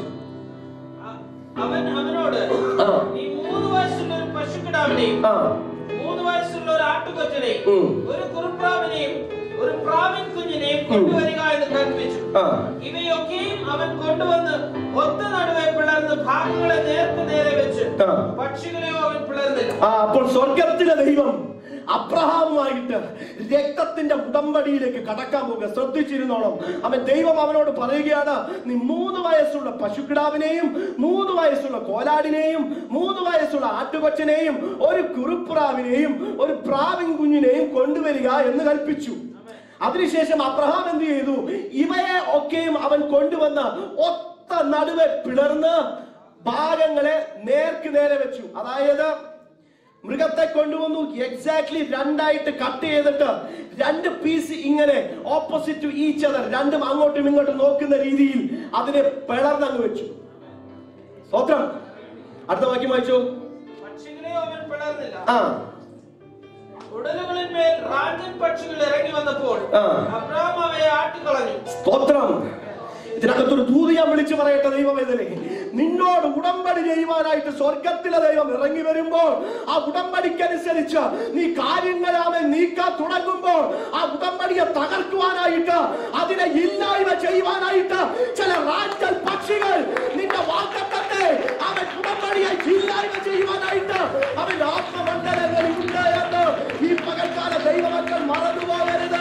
അവനോട് നീ 3 വയസ്സുള്ള ഒരു പശുക്കിടാവിനെയും 3 വയസ്സുള്ള ഒരു ആട്ടുകൊറ്റനെയും ഒരു കുറുപ്രാവിനെയും ഒരു പ്രാവിൻ കുഞ്ഞിനെയും കൊണ്ടുവരിക എന്ന് കൽപ്പിച്ചു. ഇവയൊക്കെയും അവൻ കൊണ്ടുവന്ന് ഒത്ത നടുവെ പിളർന്ന് ഭാഗങ്ങളെ നേരെ വെച്ച് പക്ഷികളെയോ അവൻ പിളർന്നില്ല. അപ്പോൾ സ്വർഗത്തിലെ ദൈവം അബ്രഹാമുമായിട്ട് രക്തത്തിന്റെ ഉടമ്പടിയിലേക്ക് കടക്കാൻ പോകുക. ശ്രദ്ധിച്ചിരുന്നോണം. ദൈവം അവനോട് പറയുകയാണ്, നീ 3 വയസ്സുള്ള പശുക്കിടാവിനെയും 3 വയസ്സുള്ള കോലാടിനെയും 3 വയസ്സുള്ള ആട്ടുകൊറ്റനെയും ഒരു കുറുപ്രാവിനെയും ഒരു പ്രാവിൻ കുഞ്ഞിനെയും കൊണ്ടുവരിക എന്ന് കൽപ്പിച്ചു. അതിനുശേഷം അബ്രഹാം എന്ത് ചെയ്തു? ഇവയെ ഒക്കെയും അവൻ കൊണ്ടുവന്ന് ഒത്ത നടുവെ പിളർന്ന് ഭാഗങ്ങളെ നേരെ വെച്ചു. അതായത് മൃഗത്തെ കൊണ്ടുവന്നു, എക്സാക്ട്ലി 2ആയിട്ട് കട്ട് ചെയ്തിട്ട് 2 പീസ് ഇങ്ങനെ ഓപ്പോസിറ്റ് ടു ഈച്ച് അതർ, രണ്ടും അങ്ങോട്ടും ഇങ്ങോട്ടും നോക്കുന്ന രീതിയിൽ അതിനെ പിളർന്നങ്ങ് വെച്ചു. സ്തോത്രം. അടുത്ത വാക്യം വായിച്ചു. പക്ഷികളെയോ അവൻ പിളർന്നില്ല. ഉടലുകളിന്മേൽ റാഞ്ചൻ പക്ഷികൾ ഇറങ്ങി വന്നപ്പോൾ അബ്രഹാം അവയെ ആട്ടിക്കളഞ്ഞു. സ്തോത്രം. ഇതിനകത്തൊരു ദൂത് ഞാൻ വിളിച്ചു പറയട്ടെ. ദൈവവേദനെ, നിന്നോട് ഉടമ്പടി ചെയ്യുവാനായിട്ട് സ്വർഗത്തിലെ ദൈവം ഇറങ്ങി വരുമ്പോൾ ആ ഉടമ്പടിക്കനുസരിച്ച് നീ കാര്യങ്ങളാമെ നീക്കാൻ തുടങ്ങുമ്പോൾ ആ ഉടമ്പടിയെ തകർക്കുവാനായിട്ട്, അതിനെ ഇല്ലായ്മ ചെയ്യുവാനായിട്ട് ചില റാഞ്ചൽ പക്ഷികൾ നിന്റെ വാക്കത്തെ അവൻ ഉടമ്പടിയെ ഇല്ലായ്മ ചെയ്യുവാനായിട്ട് അവൻ ആത്മമണ്ഡലങ്ങളിൽ ഉണ്ട് എന്ന് ഈ പകൽക്കാല ദൈവമക്കൾ മറന്നുപോകരുത്.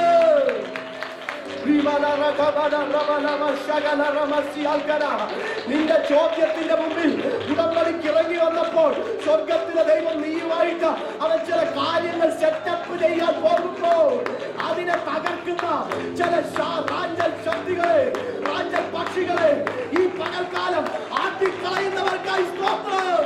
നിന്റെ ചോദ്യത്തിന്റെ മുമ്പിൽ ഉടമ്പടിക്ക് ഇറങ്ങി വന്നപ്പോൾ സ്വർഗത്തിലെ ദൈവം നീയുമായിട്ട് അവൻ ചില കാര്യങ്ങൾ സെറ്റപ്പ് ചെയ്യാൻ പോകുമ്പോൾ അതിനെ തകർക്കുന്ന ചില റാഞ്ചൽ ശക്തികളെ, റാഞ്ചൽ പക്ഷികളെ ഈ പകൽക്കാലം ആട്ടിക്കളയുന്നവർക്കായി സ്തോത്രം.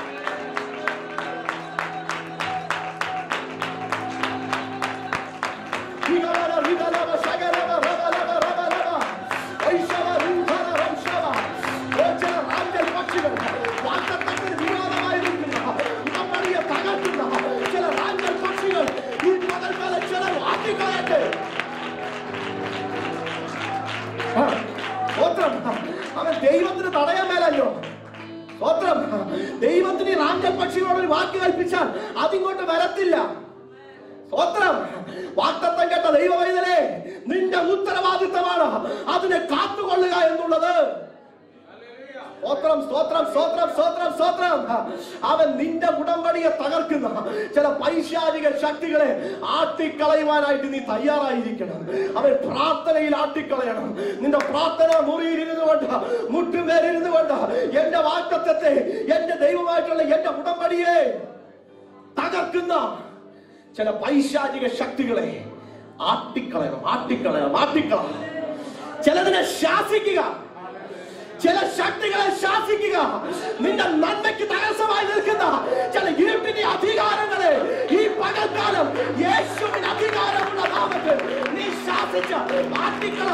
അവൻ ദൈവത്തിന് തടയാൻ മേലല്ലോ. സ്തോത്രം. ദൈവത്തിന് റാഞ്ചൽ പക്ഷികളോടൊരു വാക്ക് കൽപ്പിച്ചാൽ അതിങ്ങോട്ട് വരത്തില്ല. സ്തോത്രം. വാഗ്ദത്തം കേട്ട ദൈവവൈതലേ, നിന്റെ ഉത്തരവാദിത്തമാണ് അതിനെ കാത്തുകൊള്ളുക എന്നുള്ളത്. സ്തോത്രം, സ്തോത്രം, സ്തോത്രം, സ്തോത്രം, സ്തോത്രം. അവൻ നിന്റെ ഉടമ്പടിയെ തകർക്കുന്ന ചില പൈശാചിക ശക്തികളെ ആട്ടിക്കളയുവാനായിട്ട് നീ തയ്യാറായിരിക്കണം. അവൻ പ്രാർത്ഥനയിൽ ആട്ടിക്കളയണം. നിന്റെ പ്രാർത്ഥന മുറിയിൽ ഇരുന്നു കൊണ്ട്, മുട്ടുമേലിരുന്നു കൊണ്ട് എന്റെ വാഗ്ദത്തത്തെ, എന്റെ ദൈവമായിട്ടുള്ള എന്റെ ഉടമ്പടിയെ തകർക്കുന്ന ചില പൈശാചിക ശക്തികളെ ആട്ടിക്കളയണം. ചിലതിനെ ശാസിക്കുക. ചില ശക്തികളെ ശാസിക്കുക. നിന്റെ നന്മയ്ക്ക് തടസ്സമായി നിൽക്കുന്ന ചില ഇരുട്ടിന്റെ അധികാരങ്ങളെ ഈ പകൽക്കാലം യേശുവിന്റെ അധികാരമുള്ള നാമത്തിൽ നീ ശാസിച്ച് മാറ്റിക്കള.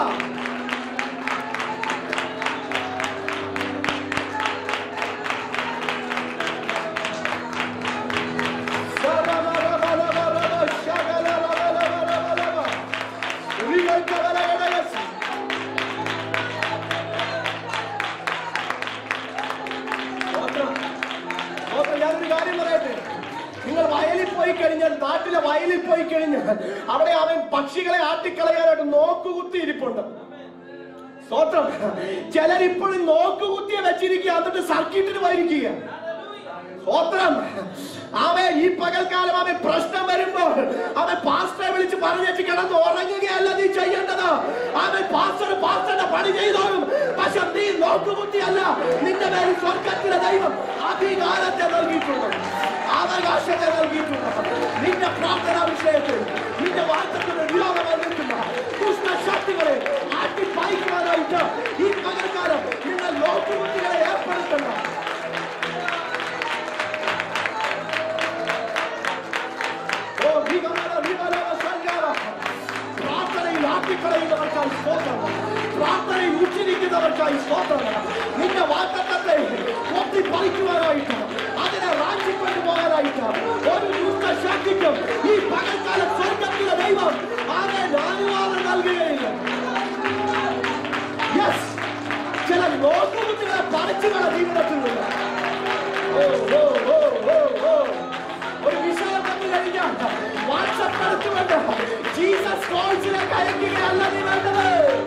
ഞാനൊരു കാര്യം പറയട്ടെ. നിങ്ങൾ വയലിൽ പോയി കഴിഞ്ഞാൽ, നാട്ടിലെ വയലിൽ പോയി കഴിഞ്ഞാൽ അവിടെ അവൻ പക്ഷികളെ ആട്ടിക്കളയാനായിട്ട് നോക്കുകുത്തി ഇരിപ്പുണ്ട്. സ്വത്രം ചിലരിപ്പോഴും നോക്കുകുത്തിയെ വെച്ചിരിക്കുക, എന്നിട്ട് സർക്കിട്ടിന് പോയിരിക്കുക. സ്വത്രം അവൻ ഈ പകൽക്കാലം അവൻ പ്രശ്നം വരുമ്പോൾ അവൻ പാസ്റ്ററെ വിളിച്ച് പറഞ്ഞേച്ച് കിടന്ന് ഉറങ്ങുകയല്ല നീ ചെയ്യേണ്ടത്. അവൻ പാസ്റ്ററുടെ പണി ചെയ്തോളും. പക്ഷെ നീ നോക്കുകുത്തിയല്ല. നിന്റെ മേൽ സ്വർഗത്തിലെ ദൈവം അധികാരത്തെ നൽകിയിട്ടുണ്ട്, അവകാശത്തെ നൽകിയിട്ടുണ്ട്. നിന്റെ പ്രാർത്ഥനാ വിഷയത്തിൽ നിന്റെ വാർത്തത്തിന് വിരോധം വന്നിട്ടുള്ള ദുഷ്ടശക്തികളെ ആട്ടിപ്പായിക്കുവാനായിട്ട് ഈ പകൽക്കാലം നിങ്ങൾ നോക്കുകുത്തികളെ ഏർപ്പെടുത്തണം. പ്രാർത്ഥനയിൽ ആട്ടിക്കളയുന്നവർക്കായി സ്തോത്രം, പ്രാർത്ഥനയിൽ ഉച്ചരിക്കുന്നവർക്കായി സ്തോത്രം. നിന്റെ വാഗ്ദത്തത്തെ കൊത്തിപ്പറിക്കുവാനായിട്ട്, അതിനെ റാഞ്ചിക്കൊണ്ടു പോകാനായിട്ട് ഒരു ദുഷ്ടശക്തിക്കും ഈ പകൽക്കാല സ്വർഗത്തിലെ ദൈവം അനുവാദം നൽകുകയില്ല. ചില നോക്കുകുത്തികളെ പറിച്ചുകളെ ജീവിതത്തിലുള്ള ഒരു വിഷയം വന്നു കഴിഞ്ഞാൽ വാട്സ്ആപ്പ് എടുത്തുകൊണ്ട് ജീസസ് കോൾസിനെ കയറ്റുകയല്ല നീ വേണ്ടത്.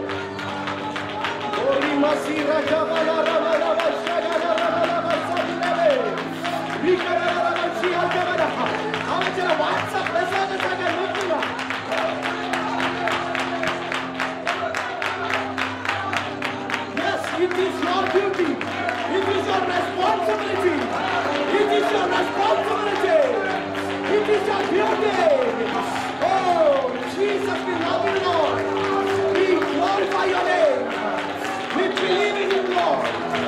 അവൻ ചില വാട്സ്ആപ്പ് മെസ്സേജസ് ഒക്കെ നോക്കുക. Yes, it is your duty. It is your responsibility. It is your responsibility. It is your duty. Oh, Jesus, we love you, Lord. We glorify your name. We believe in you, Lord.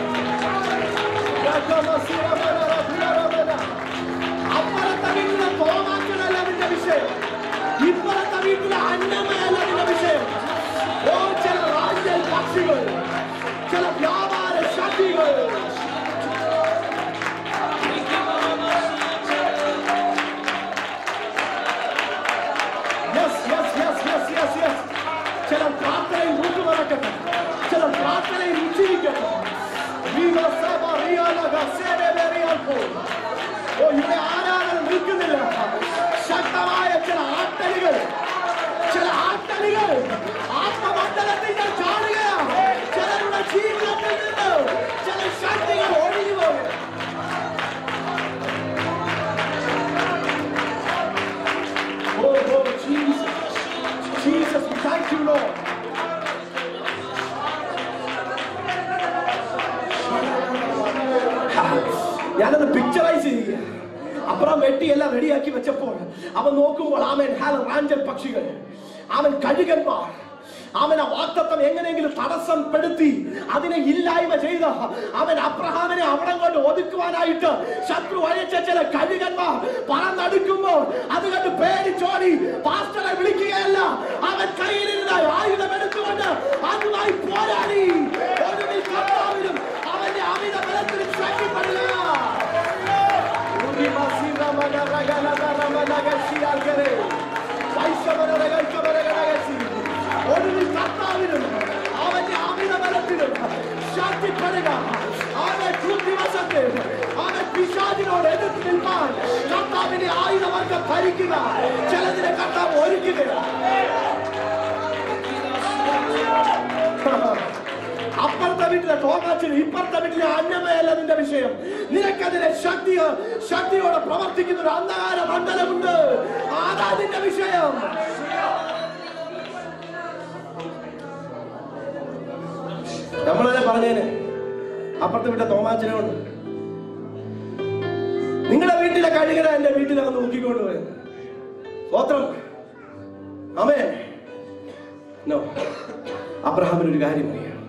അപ്പുറത്തെ വീട്ടിലെ തോമാക്കളല്ല നിന്റെ വിഷയം, ഇപ്പുറത്തെ വീട്ടിലെ അന്നമയല്ല നിന്റെ വിഷയം. ഓ, ചില രാജ്യ പക്ഷികൾ, ചില വ്യാപാര ശക്തികൾ, ചില പ്രാർത്ഥനയിൽ ഊട്ടുമറക്കട്ടെ, ചില പ്രാർത്ഥനയിൽ ഉച്ചരിക്കട്ടെ. ഓ, ഇവിടെ ആരാധന നിൽക്കുന്നില്ല. ശക്തമായ ചില ആട്ടലുകൾ ആത്മമണ്ഡലത്തിൽ ഞാൻ കാണുകയാണ്. ചിലരുടെ ജീവിതത്തിൽ നിന്ന് ചില ശക്തികൾ ഒഴിഞ്ഞു പോകും. Jesus, we thank you, Lord. ഞാനത് പിക്ചറൈസ് ചെയ്യുക. അപ്പുറം വെട്ടിയെല്ലാം റെഡിയാക്കി വെച്ചപ്പോൾ അവൻ നോക്കുമ്പോൾ അവൻ റാഞ്ചൽ പക്ഷികൾ, അവൻ കഴുകന്മാർ, അവൻ ആ വാഗ്ദത്തം എങ്ങനെയെങ്കിലും തടസ്സപ്പെടുത്തി അതിനെ ഇല്ലായ്മ ചെയ്ത് അവൻ അബ്രഹാമിനെ അവിടെ കൊണ്ട് ഒതുക്കുവാനായിട്ട് ശത്രു അയച്ച ചില കഴുകന്മാർ പറന്നെടുക്കുമ്പോൾ അത് കണ്ട് പേടിച്ചോടി പാസ്റ്ററെ വിളിക്കുകയല്ല, അവൻ കയ്യിലിരുന്ന ആയുധം എടുത്തുകൊണ്ട് അതുമായി പോരാടി. ഒടുവിൽ കർത്താവിനും അവന്റെ അമിത ബലത്തിനും ശക്തിപ്പെടുക. ഒടുവിൽ കർത്താവിനും അവന്റെ അമിത ബലത്തിനും ശക്തിപ്പെടുക. അവൻ ദിവസത്തിൽ അവൻ പിശാചിനോട് എതിർത്ത് നിൽക്കാൻ കർത്താവിന്റെ ആയുധവർഗം ഭരിക്കുക. ചിലതിനെ കർത്താവ് ഒരുക്കുകയാണ്. അപ്പുറത്തെ വീട്ടിലെ തോമാച്ചിന് ഇപ്പുറത്തെ വീട്ടിലെ അന്നമയല്ല നിന്റെ വിഷയം. നിനക്കതിനെ ശക്തിയോടെ പ്രവർത്തിക്കുന്ന ഒരു അന്ധകാര മണ്ഡലമുണ്ട്. അതാ നിന്റെ വിഷയം. നമ്മളെ പറഞ്ഞേന് അപ്പുറത്തെ വീട്ടിലെ തോമാച്ചിനുണ്ട്. നിങ്ങളുടെ വീട്ടിലെ കഴുകന എന്റെ വീട്ടിൽ അവൻ നോക്കിക്കൊണ്ടുപോയത്. സ്വത്രം ആമേൻ. അബ്രഹാമിന് ഒരു കാര്യം അറിയാം.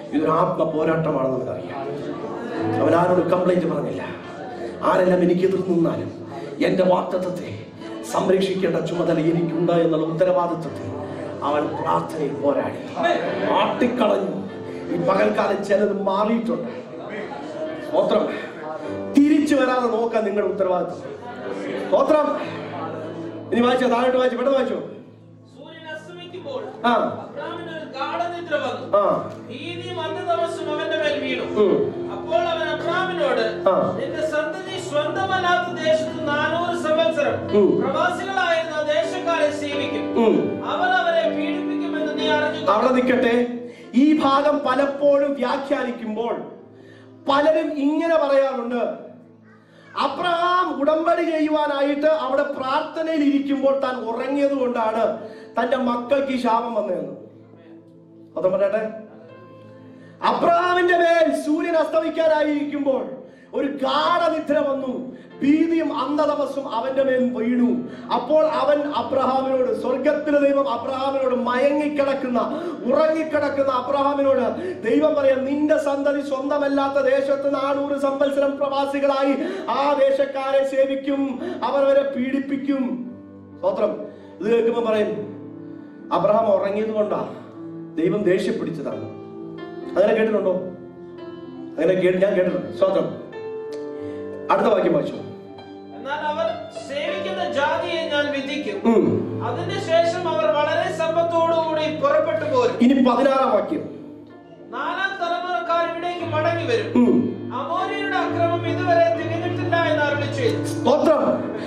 ഇതൊരു ആത്മ പോരാട്ടമാണെന്ന് നമുക്കറിയാം. അവൻ ആരോട് കംപ്ലൈന്റ് പറഞ്ഞില്ല. ആരെല്ലാം എനിക്ക് എതിർത്ത് നിന്നാലും എന്റെ വാഗ്ദത്തത്തെ സംരക്ഷിക്കേണ്ട ചുമതല എനിക്കുണ്ട് എന്നുള്ള ഉത്തരവാദിത്വത്തിൽ അവൻ പ്രാർത്ഥനയിൽ പോരാടി ആട്ടിക്കളഞ്ഞു. ഈ പകൽക്കാലം ചിലത് മാറിയിട്ടുണ്ട്. സ്തോത്രം. തിരിച്ചു വരാതെ നോക്കാൻ നിങ്ങളുടെ ഉത്തരവാദിത്വം. സ്തോത്രം. ഇനി വായിച്ചോ, താഴോട്ട് വായിച്ചു, പെട്ടെന്ന് വായിച്ചോ. സൂര്യൻ അസ്തമിക്കുമ്പോൾ ആ അബ്രാമിന് ഒരു ഗാഢനിദ്ര വന്നു. ആ ഭീതിയും അന്ധതമസ്സും അവന്റെ മേൽ വീണു. അപ്പോൾ അവൻ അബ്രാമിനോട്, നിന്റെ സന്തതി സ്വന്തമല്ലാത്ത ദേശത്ത് 400 സംവത്സരം പ്രവാസികളായിരുന്ന ദേശക്കാരെ സേവിക്കും. അവർ അവരെ പീഡിപ്പിക്കുമെന്ന് നീ അറിഞ്ഞു. അവിടെ നിൽക്കട്ടെ. ഈ ഭാഗം പലപ്പോഴും വ്യാഖ്യാനിക്കുമ്പോൾ പലരും ഇങ്ങനെ പറയാറുണ്ട്, അബ്രഹാം ഉടമ്പടി ചെയ്യുവാനായിട്ട് അവിടെ പ്രാർത്ഥനയിൽ ഇരിക്കുമ്പോൾ താൻ ഉറങ്ങിയത് കൊണ്ടാണ് തന്റെ മക്കൾക്ക് ഈ ശാപം വന്നതെന്ന്. അതും പറയട്ടെ, അബ്രഹാമിന്റെ മേൽ സൂര്യൻ അസ്തമിക്കാനായിരിക്കുമ്പോൾ ഒരു ഗാഢനിദ്ര വന്നു, ഭീതിയും അന്ധതമസ്സും അവന്റെ മേൽ വീണു. അപ്പോൾ അവൻ അബ്രഹാമിനോട്, സ്വർഗത്തിലെ ദൈവം അബ്രഹാമിനോട്, മയങ്ങിക്കിടക്കുന്ന ഉറങ്ങിക്കിടക്കുന്ന അബ്രഹാമിനോട് ദൈവം പറയാം, നിന്റെ സന്തതി സ്വന്തമല്ലാത്ത ദേശത്ത് 400 സംവത്സരം പ്രവാസികളായി ആ ദേശക്കാരെ സേവിക്കും, അവർ അവരെ പീഡിപ്പിക്കും. സ്തോത്രം. ഇത് കേൾക്കുമ്പോൾ പറയും, അബ്രഹാം ഉറങ്ങിയത് കൊണ്ടാ ദൈവം ദേഷ്യപ്പിടിച്ചതാണ്. അങ്ങനെ കേട്ടിട്ടുണ്ടോ? അങ്ങനെ ഞാൻ കേട്ടിട്ടുണ്ട്. സ്തോത്രം. അടുത്ത വാക്യം വായിച്ചു. എന്നാൽ അവർ സേവിക്കുന്ന ജാതിയെ ഞാൻ വിധിക്കും. അതിന്റെ ശേഷം അവർ വളരെ സമ്പത്തോടുകൂടി പുറപ്പെട്ടു പോരും. ഇനി 16-ാം വാക്യം. 4-ാം തലമുറക്കാർ ഇവിടേക്ക് മടങ്ങി വരും. അമോര്യരുടെ അക്രമം ഇതുവരെ തികഞ്ഞിട്ടില്ല എന്ന് അരുളി ചെയ്തു. സ്തോത്രം.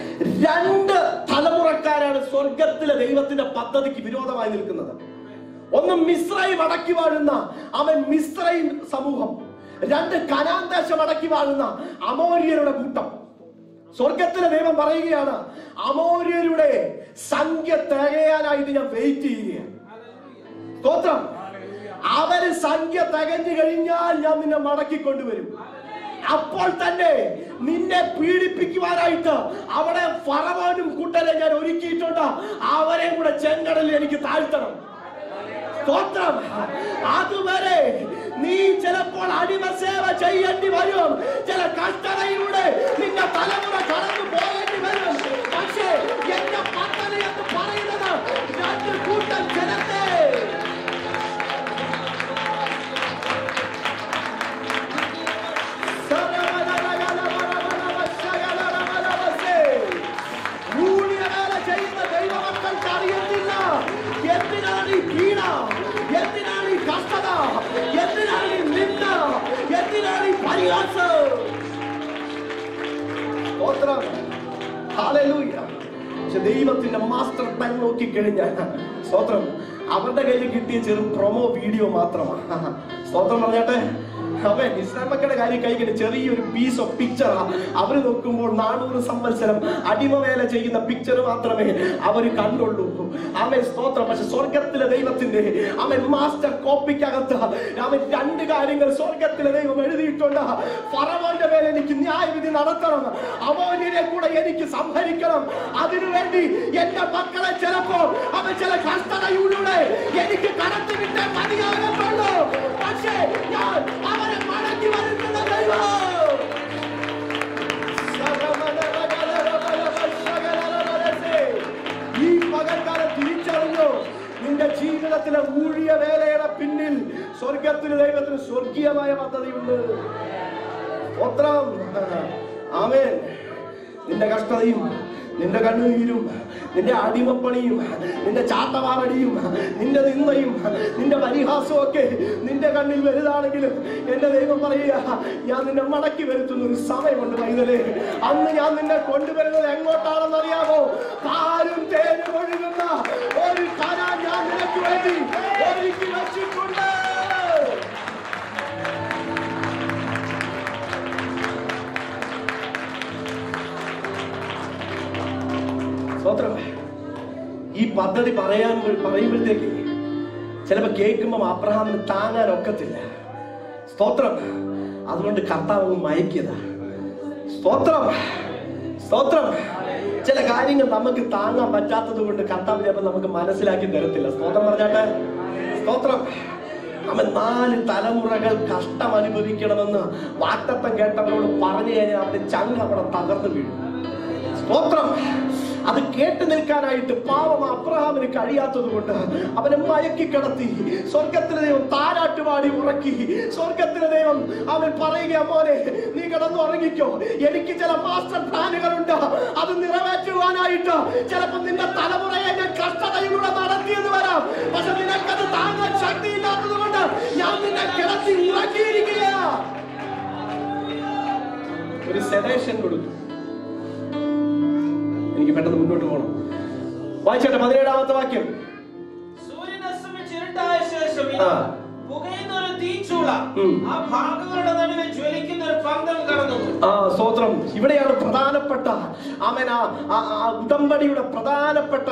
2 തലമുറക്കാരാണ് സ്വർഗത്തിലെ ദൈവത്തിന്റെ പദ്ധതിക്ക് വിരോധമായി നിൽക്കുന്നത്. ഒന്ന് മിസ്രൈം അടക്കി വാഴുന്ന അവൻ മിസ്രൈം സമൂഹം, 2 കനാൻ ദേശം അടക്കി വാഴുന്ന അമോര്യരുടെ കൂട്ടം. സ്വർഗത്തിലെ ദൈവം പറയുകയാണ്, അമോര്യരുടെ സംഖ്യ തികയാനായിട്ട് ഞാൻ വെയിറ്റ് ചെയ്യുകയാണ്. സ്തോത്രം. അവര് സംഖ്യ തികഞ്ഞു കഴിഞ്ഞാൽ ഞാൻ നിന്നെ മടക്കിക്കൊണ്ടുവരും. അപ്പോൾ തന്നെ നിന്നെ പീഡിപ്പിക്കുവാനായിട്ട് അവിടെ ഫറവോനും കൂട്ടരെ ഞാൻ ഒരുക്കിയിട്ടുണ്ട്. അവരെയും കൂടെ ചെങ്കടലിൽ എനിക്ക് താഴ്ത്തണം. സ്തോത്രം. അതുവരെ നീ ചിലപ്പോൾ അടിമസേവ ചെയ്യേണ്ടി വരും. ചില കഷ്ടതയിലൂടെ നിന്റെ തലമുറ കടന്നു പോകേണ്ടി വരും. പക്ഷേ എന്റെ പദ്ധതി എന്ന് പറയുന്നത് 2 കൂട്ടം ജനത്തെ ചെയ്യുന്ന ദൈവമക്കൾക്ക് അറിയുന്നില്ല എന്തിനാണ് ഈ പീഡ, എന്തിനാണ് ഈ കഷ്ടത, എന്തിനാണ് ഈ നിന്ദ, എന്തിനാണ് ഈ പരിഹാസം. പക്ഷെ ദൈവത്തിന്റെ മാസ്റ്റർ പ്ലാൻ നോക്കിക്കഴിഞ്ഞാൽ സ്തോത്രം, അവരുടെ കയ്യിൽ കിട്ടിയ ചെറു പ്രൊമോ വീഡിയോ മാത്രമാണ്. സ്തോത്രം പറഞ്ഞാട്ടെ. അവൻ ഇസ്രായേൽ മക്കളുടെ കാര്യം കഴിക്കുന്ന ചെറിയൊരു പീസ് ഓഫ് പിക്ചർ അവർ നോക്കുമ്പോൾ 400 സംവത്സരം അടിമവേല ചെയ്യുന്ന പിക്ചർ മാത്രമേ അവർ കണ്ടുള്ളൂ. അവൻ സ്തോത്രം. പക്ഷെ സ്വർഗത്തിലെ ദൈവത്തിന്റെ അവൻ മാസ്റ്റർ കോപ്പിക്കകത്ത് അവൻ 2 കാര്യങ്ങൾ സ്വർഗത്തിലെ ദൈവം എഴുതിയിട്ടുണ്ട്. ഫറവോന്റെ മേൽ എനിക്ക് ന്യായവിധി നടത്തണം, അമോര്യരെ കൂടെ എനിക്ക് സംഹരിക്കണം. അതിനുവേണ്ടി എന്റെ മക്കളെ ചിലപ്പോൾ അവൻ ചില കഷ്ടതയിലൂടെ എനിക്ക് കടത്തിവിട്ടേ മതിയാകത്തുള്ളൂ. പക്ഷേ ഞാൻ അവരെ മടക്കി വരുന്ന ദൈവം. ഈ പകൽക്കാലം തിരിച്ചറിഞ്ഞു, നിന്റെ ജീവിതത്തിലെ ഊഴിയ വേലയുടെ പിന്നിൽ സ്വർഗത്തിലെ ദൈവത്തിന് സ്വർഗീയമായ പദ്ധതിയുണ്ട്. സ്തോത്രം. ആമേൻ. നിന്റെ കഷ്ടതയും നിന്റെ കണ്ണുനീരും നിന്റെ അടിമപ്പണിയും നിന്റെ ചാട്ടവാറടിയും നിന്റെ നിന്ദയും നിന്റെ പരിഹാസവും ഒക്കെ നിന്റെ കണ്ണിൽ വലുതാണെങ്കിലും എന്റെ ദൈവം പറയുക, ഞാൻ നിന്നെ മടക്കി വരുത്തുന്ന ഒരു സമയമുണ്ട് പൈതലേ. അന്ന് ഞാൻ നിന്നെ കൊണ്ടുവരുന്നത് എങ്ങോട്ടാണെന്ന് അറിയാമോ? പാലും തേനും ഒഴുകുന്ന ഒരു കനാൻ ഞാൻ നിനക്ക് വേണ്ടി ഒരുക്കി വെച്ചിട്ടുണ്ട്. ഈ പദ്ധതി പറയുമ്പോഴത്തേക്ക് ചിലപ്പോൾ കേൾക്കുമ്പോൾ അബ്രഹാമിന് താങ്ങാൻ ഒക്കത്തില്ല. സ്തോത്രം. അതുകൊണ്ട് കർത്താവ് മയക്കിയതാ. സ്തോത്രം. സ്തോത്രം. ചില കാര്യങ്ങൾ നമുക്ക് താങ്ങാൻ പറ്റാത്തത് കൊണ്ട് കർത്താവ് ചിലപ്പോൾ നമുക്ക് മനസ്സിലാക്കി തരത്തില്ല. സ്തോത്രം പറഞ്ഞാട്ടെ. സ്തോത്രം. അവൻ 4 തലമുറകൾ കഷ്ടം അനുഭവിക്കണമെന്ന് വാഗ്ദത്തം കേട്ടവരോട് പറഞ്ഞു കഴിഞ്ഞാൽ അവന്റെ ചങ്ക് അവിടെ തകർന്നു വീഴും. സ്തോത്രം. അത് കേട്ടു നിൽക്കാനായിട്ട് പാവം അബ്രഹാമിന് കഴിയാത്തത് കൊണ്ട് അവനെ മയക്കി കിടത്തി. സ്വർഗത്തിലെ ദൈവം താരാട്ടുപാടി ഉറക്കി. സ്വർഗത്തിലെ ദൈവം അവൻ പറയുക, മോനെ നീ കിടന്നു ഉറങ്ങിക്കോ, എനിക്ക് ചില മാസ്റ്റർ പ്ലാനുകളുണ്ട്, അത് നിറവേറ്റുവാനായിട്ട് ചിലപ്പോൾ നിന്റെ തലമുറയെ ഞാൻ കഷ്ടതയിലൂടെ നടത്തിയെന്ന് വരാം. പക്ഷെ നിനക്കത് താങ്ങാൻ ശക്തിയില്ലാത്തത് കൊണ്ട് ഞാൻ നിന്നെ കിടത്തി ഉറക്കിയിരിക്കുക. ഒരു സെഡേഷൻ കൊടുത്തു. എനിക്ക് പെട്ടെന്ന് മുന്നോട്ട് പോകണം. വായിച്ചോട്ടെ 17ാമത്തെ വാക്യം. സൂര്യൻ അസ്തമിച്ച് ഇരുട്ടായ ശേഷം പുകയുന്ന ഒരു തീച്ചൂള ആ ഭാഗങ്ങളുടെ നടുവിൽ ജ്വലിക്കുന്ന ഒരു പന്തം കടന്നു. സ്തോത്രം. ഇവിടെയാണ് പ്രധാനപ്പെട്ട ഉടമ്പടിയുടെ പ്രധാനപ്പെട്ട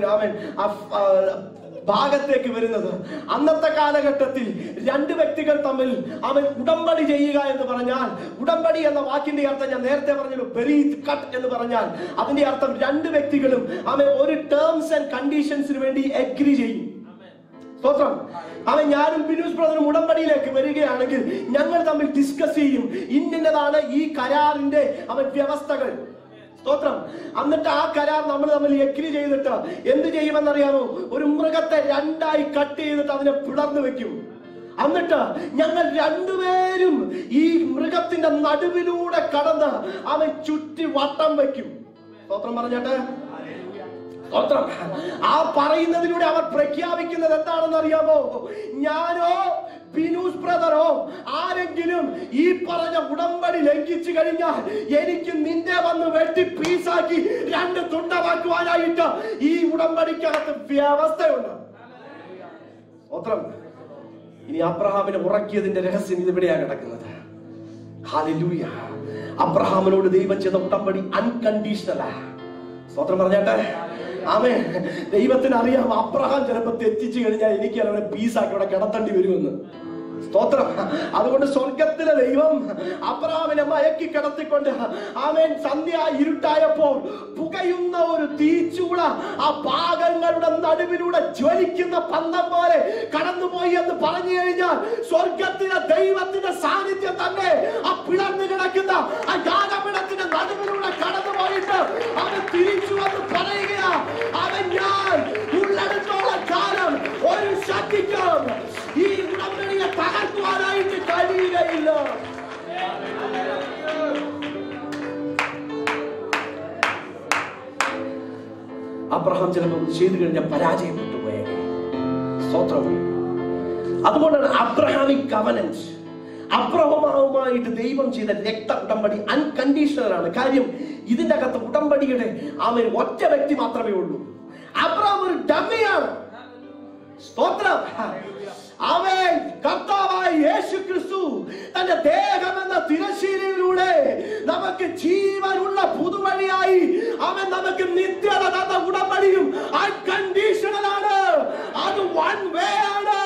ഭാഗത്തേക്ക് വരുന്നത്. അന്നത്തെ കാലഘട്ടത്തിൽ 2 വ്യക്തികൾ തമ്മിൽ ഉടമ്പടി ചെയ്യുക എന്ന് പറഞ്ഞാൽ, ഉടമ്പടി എന്ന വാക്കിന്റെ അർത്ഥം ഞാൻ നേരത്തെ പറഞ്ഞല്ലോ, ബെരീത്ത് കട്ട് എന്ന് പറഞ്ഞാൽ അതിന്റെ അർത്ഥം 2 വ്യക്തികളും ഒരു ടേംസ് ആൻഡ് കണ്ടീഷൻസിന് വേണ്ടി അഗ്രി ചെയ്യും. സ്തോത്രം. ഞാനും ബിനൂസ് ബ്രദറും ഉടമ്പടിയിലേക്ക് വരികയാണെങ്കിൽ ഞങ്ങൾ തമ്മിൽ ഡിസ്കസ് ചെയ്യും, ഇന്നതാണ് ഈ കരാറിന്റെ വ്യവസ്ഥകൾ. സ്തോത്രം. എന്നിട്ട് ആ കരാർ നമ്മൾ തമ്മിൽ എഗ്രി ചെയ്തിട്ട് എന്ത് ചെയ്യുമെന്നറിയാമോ? ഒരു മൃഗത്തെ 2ആയി കട്ട് ചെയ്തിട്ട് അതിനെ പിളർന്നു വെക്കും. എന്നിട്ട് ഞങ്ങൾ 2 പേരും ഈ മൃഗത്തിന്റെ നടുവിലൂടെ കടന്ന് അവൻ ചുറ്റി വട്ടം വെക്കും. സ്തോത്രം പറഞ്ഞാട്ടെ. സ്തോത്രം. ആ പറയുന്നതിലൂടെ അവർ പ്രഖ്യാപിക്കുന്നത് എന്താണെന്ന് അറിയാമോ? ഞാനോ ബിനൂസ് ബ്രദറോ ആരെങ്കിലും ഈ പറഞ്ഞ ഉടമ്പടി ലംഘിച്ചു കഴിഞ്ഞാൽ എനിക്ക് നിന്നെ വന്ന് വെട്ടി പീസാക്കി 2 തുണ്ടമാക്കുവാനായിട്ട് ഈ ഉടമ്പടിക്കകത്ത് വ്യവസ്ഥയുണ്ട്. സ്തോത്രം. ഇനി അബ്രഹാമിനെ ഉറക്കിയതിന്റെ രഹസ്യം ഇതിവിടെയാണ് കിടക്കുന്നത്. ഹല്ലേലൂയ. അബ്രഹാമിനോട് ദൈവം ചെയ്ത ഉടമ്പടി അൺകണ്ടീഷണലാ. സ്തോത്രം പറഞ്ഞാട്ടെ. ആമേൻ. ദൈവത്തിന് അറിയാം അബ്രഹാം ചിലപ്പോൾ തെറ്റിച്ചു കഴിഞ്ഞാൽ എനിക്ക് അവനെ പീസാക്കി ഇവിടെ കിടത്തേണ്ടി വരുമെന്ന്. സ്തോത്രം. അതുകൊണ്ട് സ്വർഗത്തിലെ ദൈവം അബ്രഹാമിനെ മയക്കി കിടത്തിക്കൊണ്ട് സന്ധ്യ ഇരുട്ടായപ്പോൾ പുകയുന്ന ഒരു തീച്ചൂള ആ ഭാഗങ്ങളുടെ നടുവിലൂടെ ജ്വലിക്കുന്ന പന്തം പോലെ കടന്നുപോയി എന്ന് പറഞ്ഞു കഴിഞ്ഞാൽ സ്വർഗത്തിലെ ദൈവത്തിന്റെ സാന്നിധ്യം തന്നെ ആ പിളർന്നു കിടക്കുന്ന ആ യാഗപീഠത്തിന്റെ നടുവിലൂടെ കടന്നുപോയിട്ട് അവൻ തിരിച്ചു വന്ന് പറയുകയാ, അവൻ ഞാൻ ഉള്ളിടത്തോളം കാലം ഒരു ശക്തിക്കും ഈ ഉടമ്പടിയെ തകർക്കുവാനായിട്ട് കഴിയുകയില്ല. അബ്രഹാം ചിലപ്പോൾ ചെയ്തു കഴിഞ്ഞാൽ പരാജയപ്പെട്ടു പോയേ. സ്തോത്രം. അതുകൊണ്ടാണ് അബ്രഹാമിക് കവനന്റ്, അബ്രഹാമുമായിട്ട് ദൈവം ചെയ്ത രക്ത ഉടമ്പടി അൺകണ്ടീഷണൽ ആണ്. കാര്യം ഇതിന്റെ അകത്ത് ഉടമ്പടിയുടെ ഒറ്റ വ്യക്തി മാത്രമേ ഉള്ളൂ. അബ്രഹാം ഒരു ഡമ്മിയാണ്. സ്തോത്രം. അവൻ കർത്താവായ യേശു ക്രിസ്തു തന്റെ ദേഹമെന്ന തിരശ്ശീലയിലൂടെ നമുക്ക് ജീവനുള്ള പുതുവഴിയായി അവൻ നമുക്ക് നിത്യത തന്ന ഉടമ്പടിയും അൺകണ്ടീഷണൽ ആണ്. അത് വൺ വേ ആണ്.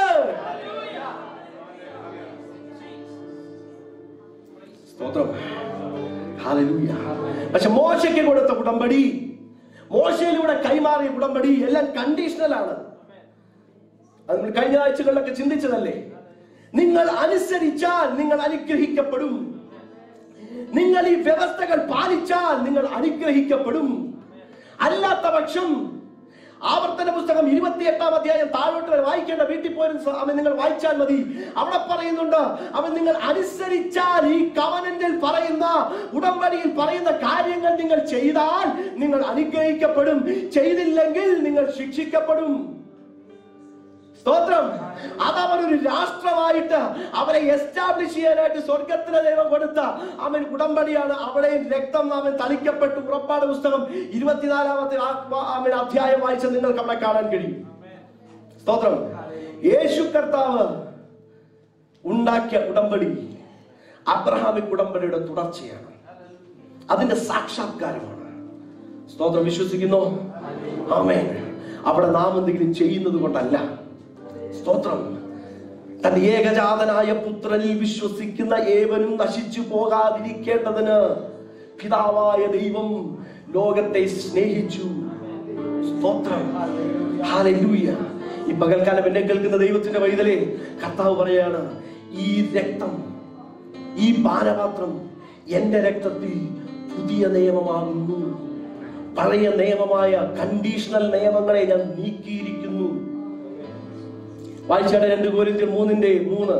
സ്തോത്രം. ഹല്ലേലൂയ. പക്ഷെ മോശയ്ക്ക് കൊടുത്ത ഉടമ്പടി, മോശയിലൂടെ കൈമാറിയ ഉടമ്പടി എല്ലാം കണ്ടീഷണൽ ആണ്. അത് നമ്മൾ കഴിഞ്ഞ ആഴ്ചകളിലൊക്കെ ചിന്തിച്ചതല്ലേ? നിങ്ങൾ അനുസരിച്ചാൽ നിങ്ങൾ അനുഗ്രഹിക്കപ്പെടും, നിങ്ങൾ ഈ വ്യവസ്ഥകൾ പാലിച്ചാൽ നിങ്ങൾ അനുഗ്രഹിക്കപ്പെടും. അല്ലാത്ത പക്ഷം ആവർത്തന പുസ്തകം 28-ാം അധ്യായം താഴോട്ട് വരെ വായിക്കേണ്ട, വീട്ടിൽ പോയി അവൻ നിങ്ങൾ വായിച്ചാൽ മതി. അവിടെ പറയുന്നുണ്ട്, അവൻ നിങ്ങൾ അനുസരിച്ചാൽ ഈ കവനന്റിൽ പറയുന്ന ഉടമ്പടിയിൽ പറയുന്ന കാര്യങ്ങൾ നിങ്ങൾ ചെയ്താൽ നിങ്ങൾ അനുഗ്രഹിക്കപ്പെടും, ചെയ്തില്ലെങ്കിൽ നിങ്ങൾ ശിക്ഷിക്കപ്പെടും. സ്തോത്രം. അതവനൊരു രാഷ്ട്രമായിട്ട് അവരെ എസ്റ്റാബ്ലിഷ് ചെയ്യാനായിട്ട് സ്വർഗത്തിലെ ദൈവം കൊടുത്ത അവൻ ഉടമ്പടിയാണ്. അവിടെ രക്തം അവൻ തളിക്കപ്പെട്ടു. പുറപ്പാട് പുസ്തകം 24-ാമത്തെ അധ്യായം വായിച്ച നിങ്ങൾക്ക് അവിടെ കാണാൻ കഴിയും. സ്തോത്രം. യേശു കർത്താവ് ഉണ്ടാക്കിയ ഉടമ്പടി അബ്രഹാമിക് ഉടമ്പടിയുടെ തുടർച്ചയാണ്, അതിന്റെ സാക്ഷാത്കാരമാണ്. സ്തോത്രം. വിശ്വസിക്കുന്നു? ആമേൻ. അവിടെ നാം എന്തെങ്കിലും ചെയ്യുന്നത് കൊണ്ടല്ല. സ്തോത്രം. തന്റെ ഏകജാതനായ പുത്രനിൽ വിശ്വസിക്കുന്ന ഏവനും നശിച്ചു പോകാതിരിക്കേണ്ടതിന് പിതാവായ ദൈവം ലോകത്തെ സ്നേഹിച്ചു. സ്തോത്രം. ഹല്ലേലൂയ. ഈ പകൽക്കാലം എന്നെ കേൾക്കുന്ന ദൈവത്തിന്റെ വൈതലേ, കർത്താവ് പറയാണ്, ഈ രക്തം, ഈ പാനപാത്രം എന്റെ രക്തത്തിൽ പുതിയ നിയമമാകുന്നു. പഴയ നിയമമായ കണ്ടീഷണൽ നിയമങ്ങളെ ഞാൻ നീക്കിയിരിക്കുന്നു. വായിച്ചാട്ടെ 2 കൊരിന്ത്യർ 3:3.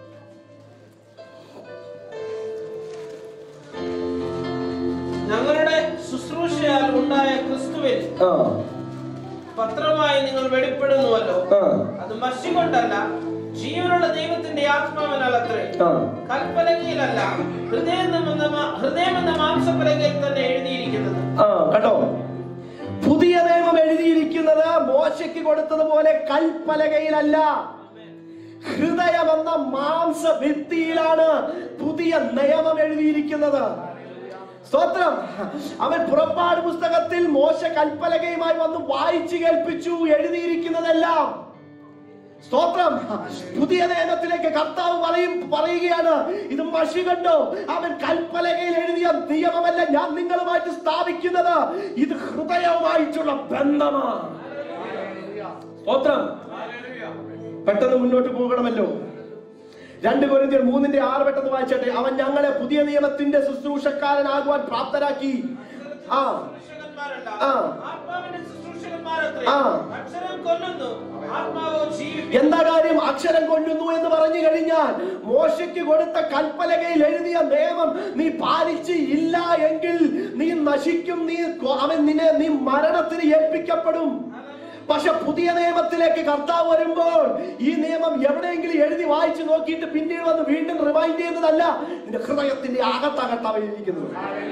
ഞങ്ങളുടെ ശുശ്രൂഷയാൽ ഉണ്ടായ ക്രിസ്തുവിൽ പത്രമായി നിങ്ങൾ വെളിപ്പെടുന്നുവല്ലോ. അത് മഷി കൊണ്ടല്ല, ജീവനുള്ള ദൈവത്തിന്റെ ആത്മാവിനാൽ അത്രേ. കൽപ്പലകയിലല്ല, ഹൃദയമെന്ന മാംസപ്പലകയിൽ തന്നെ എഴുതിയിരിക്കുന്നത്. കേട്ടോ, പുതിയ നിയമം എഴുതിയിരിക്കുന്നത് മോശയ്ക്ക് കൊടുത്തതുപോലെ കൽപ്പലകയിലല്ല, ഹൃദയമെന്ന മാംസ ഭിത്തിയിലാണ് പുതിയ നിയമം എഴുതിയിരിക്കുന്നത്. സ്തോത്രം. അവൻ പുറപ്പാട് പുസ്തകത്തിൽ മോശ കൽപ്പലകയുമായി വന്ന് വായിച്ചു കേൾപ്പിച്ചു എഴുതിയിരിക്കുന്നതെല്ലാം. സ്തോത്രം. പുതിയ നിയമത്തിലേക്ക് കർത്താവ് പറയുകയാണ്, ഇത് മഷി കണ്ടോ, അവൻ കൽപ്പലകയിൽ എഴുതിയ നിയമമല്ല ഞാൻ നിങ്ങളുമായിട്ട് സ്ഥാപിക്കുന്നത്, ഇത് ഹൃദയവുമായിട്ടുള്ള ബന്ധമാണ്. സ്തോത്രം. പെട്ടെന്ന് മുന്നോട്ട് പോകണമല്ലോ. 2 കൊരിന്ത്യർ 3:6 പെട്ടെന്ന് വായിച്ചട്ടെ. അവൻ ഞങ്ങളെ പുതിയ നിയമത്തിന്റെ ശുശ്രൂഷക്കാരനാകുവാൻ പ്രാപ്തരാക്കി. എന്താ കാര്യം? അക്ഷരം കൊല്ലുന്നു എന്ന് പറഞ്ഞു കഴിഞ്ഞാൽ, മോശയ്ക്ക് കൊടുത്ത കൽപ്പലകയിൽ എഴുതിയ നിയമം നീ പാലിച്ച് ഇല്ല എങ്കിൽ നീ നശിക്കും, നീ മരണത്തിന് ഏൽപ്പിക്കപ്പെടും. പക്ഷെ പുതിയ നിയമത്തിലേക്ക് കർത്താവ് വരുമ്പോൾ ഈ നിയമം എവിടെയെങ്കിലും എഴുതി വായിച്ചു നോക്കിയിട്ട് പിന്നീട് വന്ന് വീണ്ടും റിമൈൻഡ് ചെയ്യുന്നതല്ല, നിന്റെ ഹൃദയത്തിന്റെ അകത്തകത്താണ് എഴുതിയിരിക്കുന്നത്.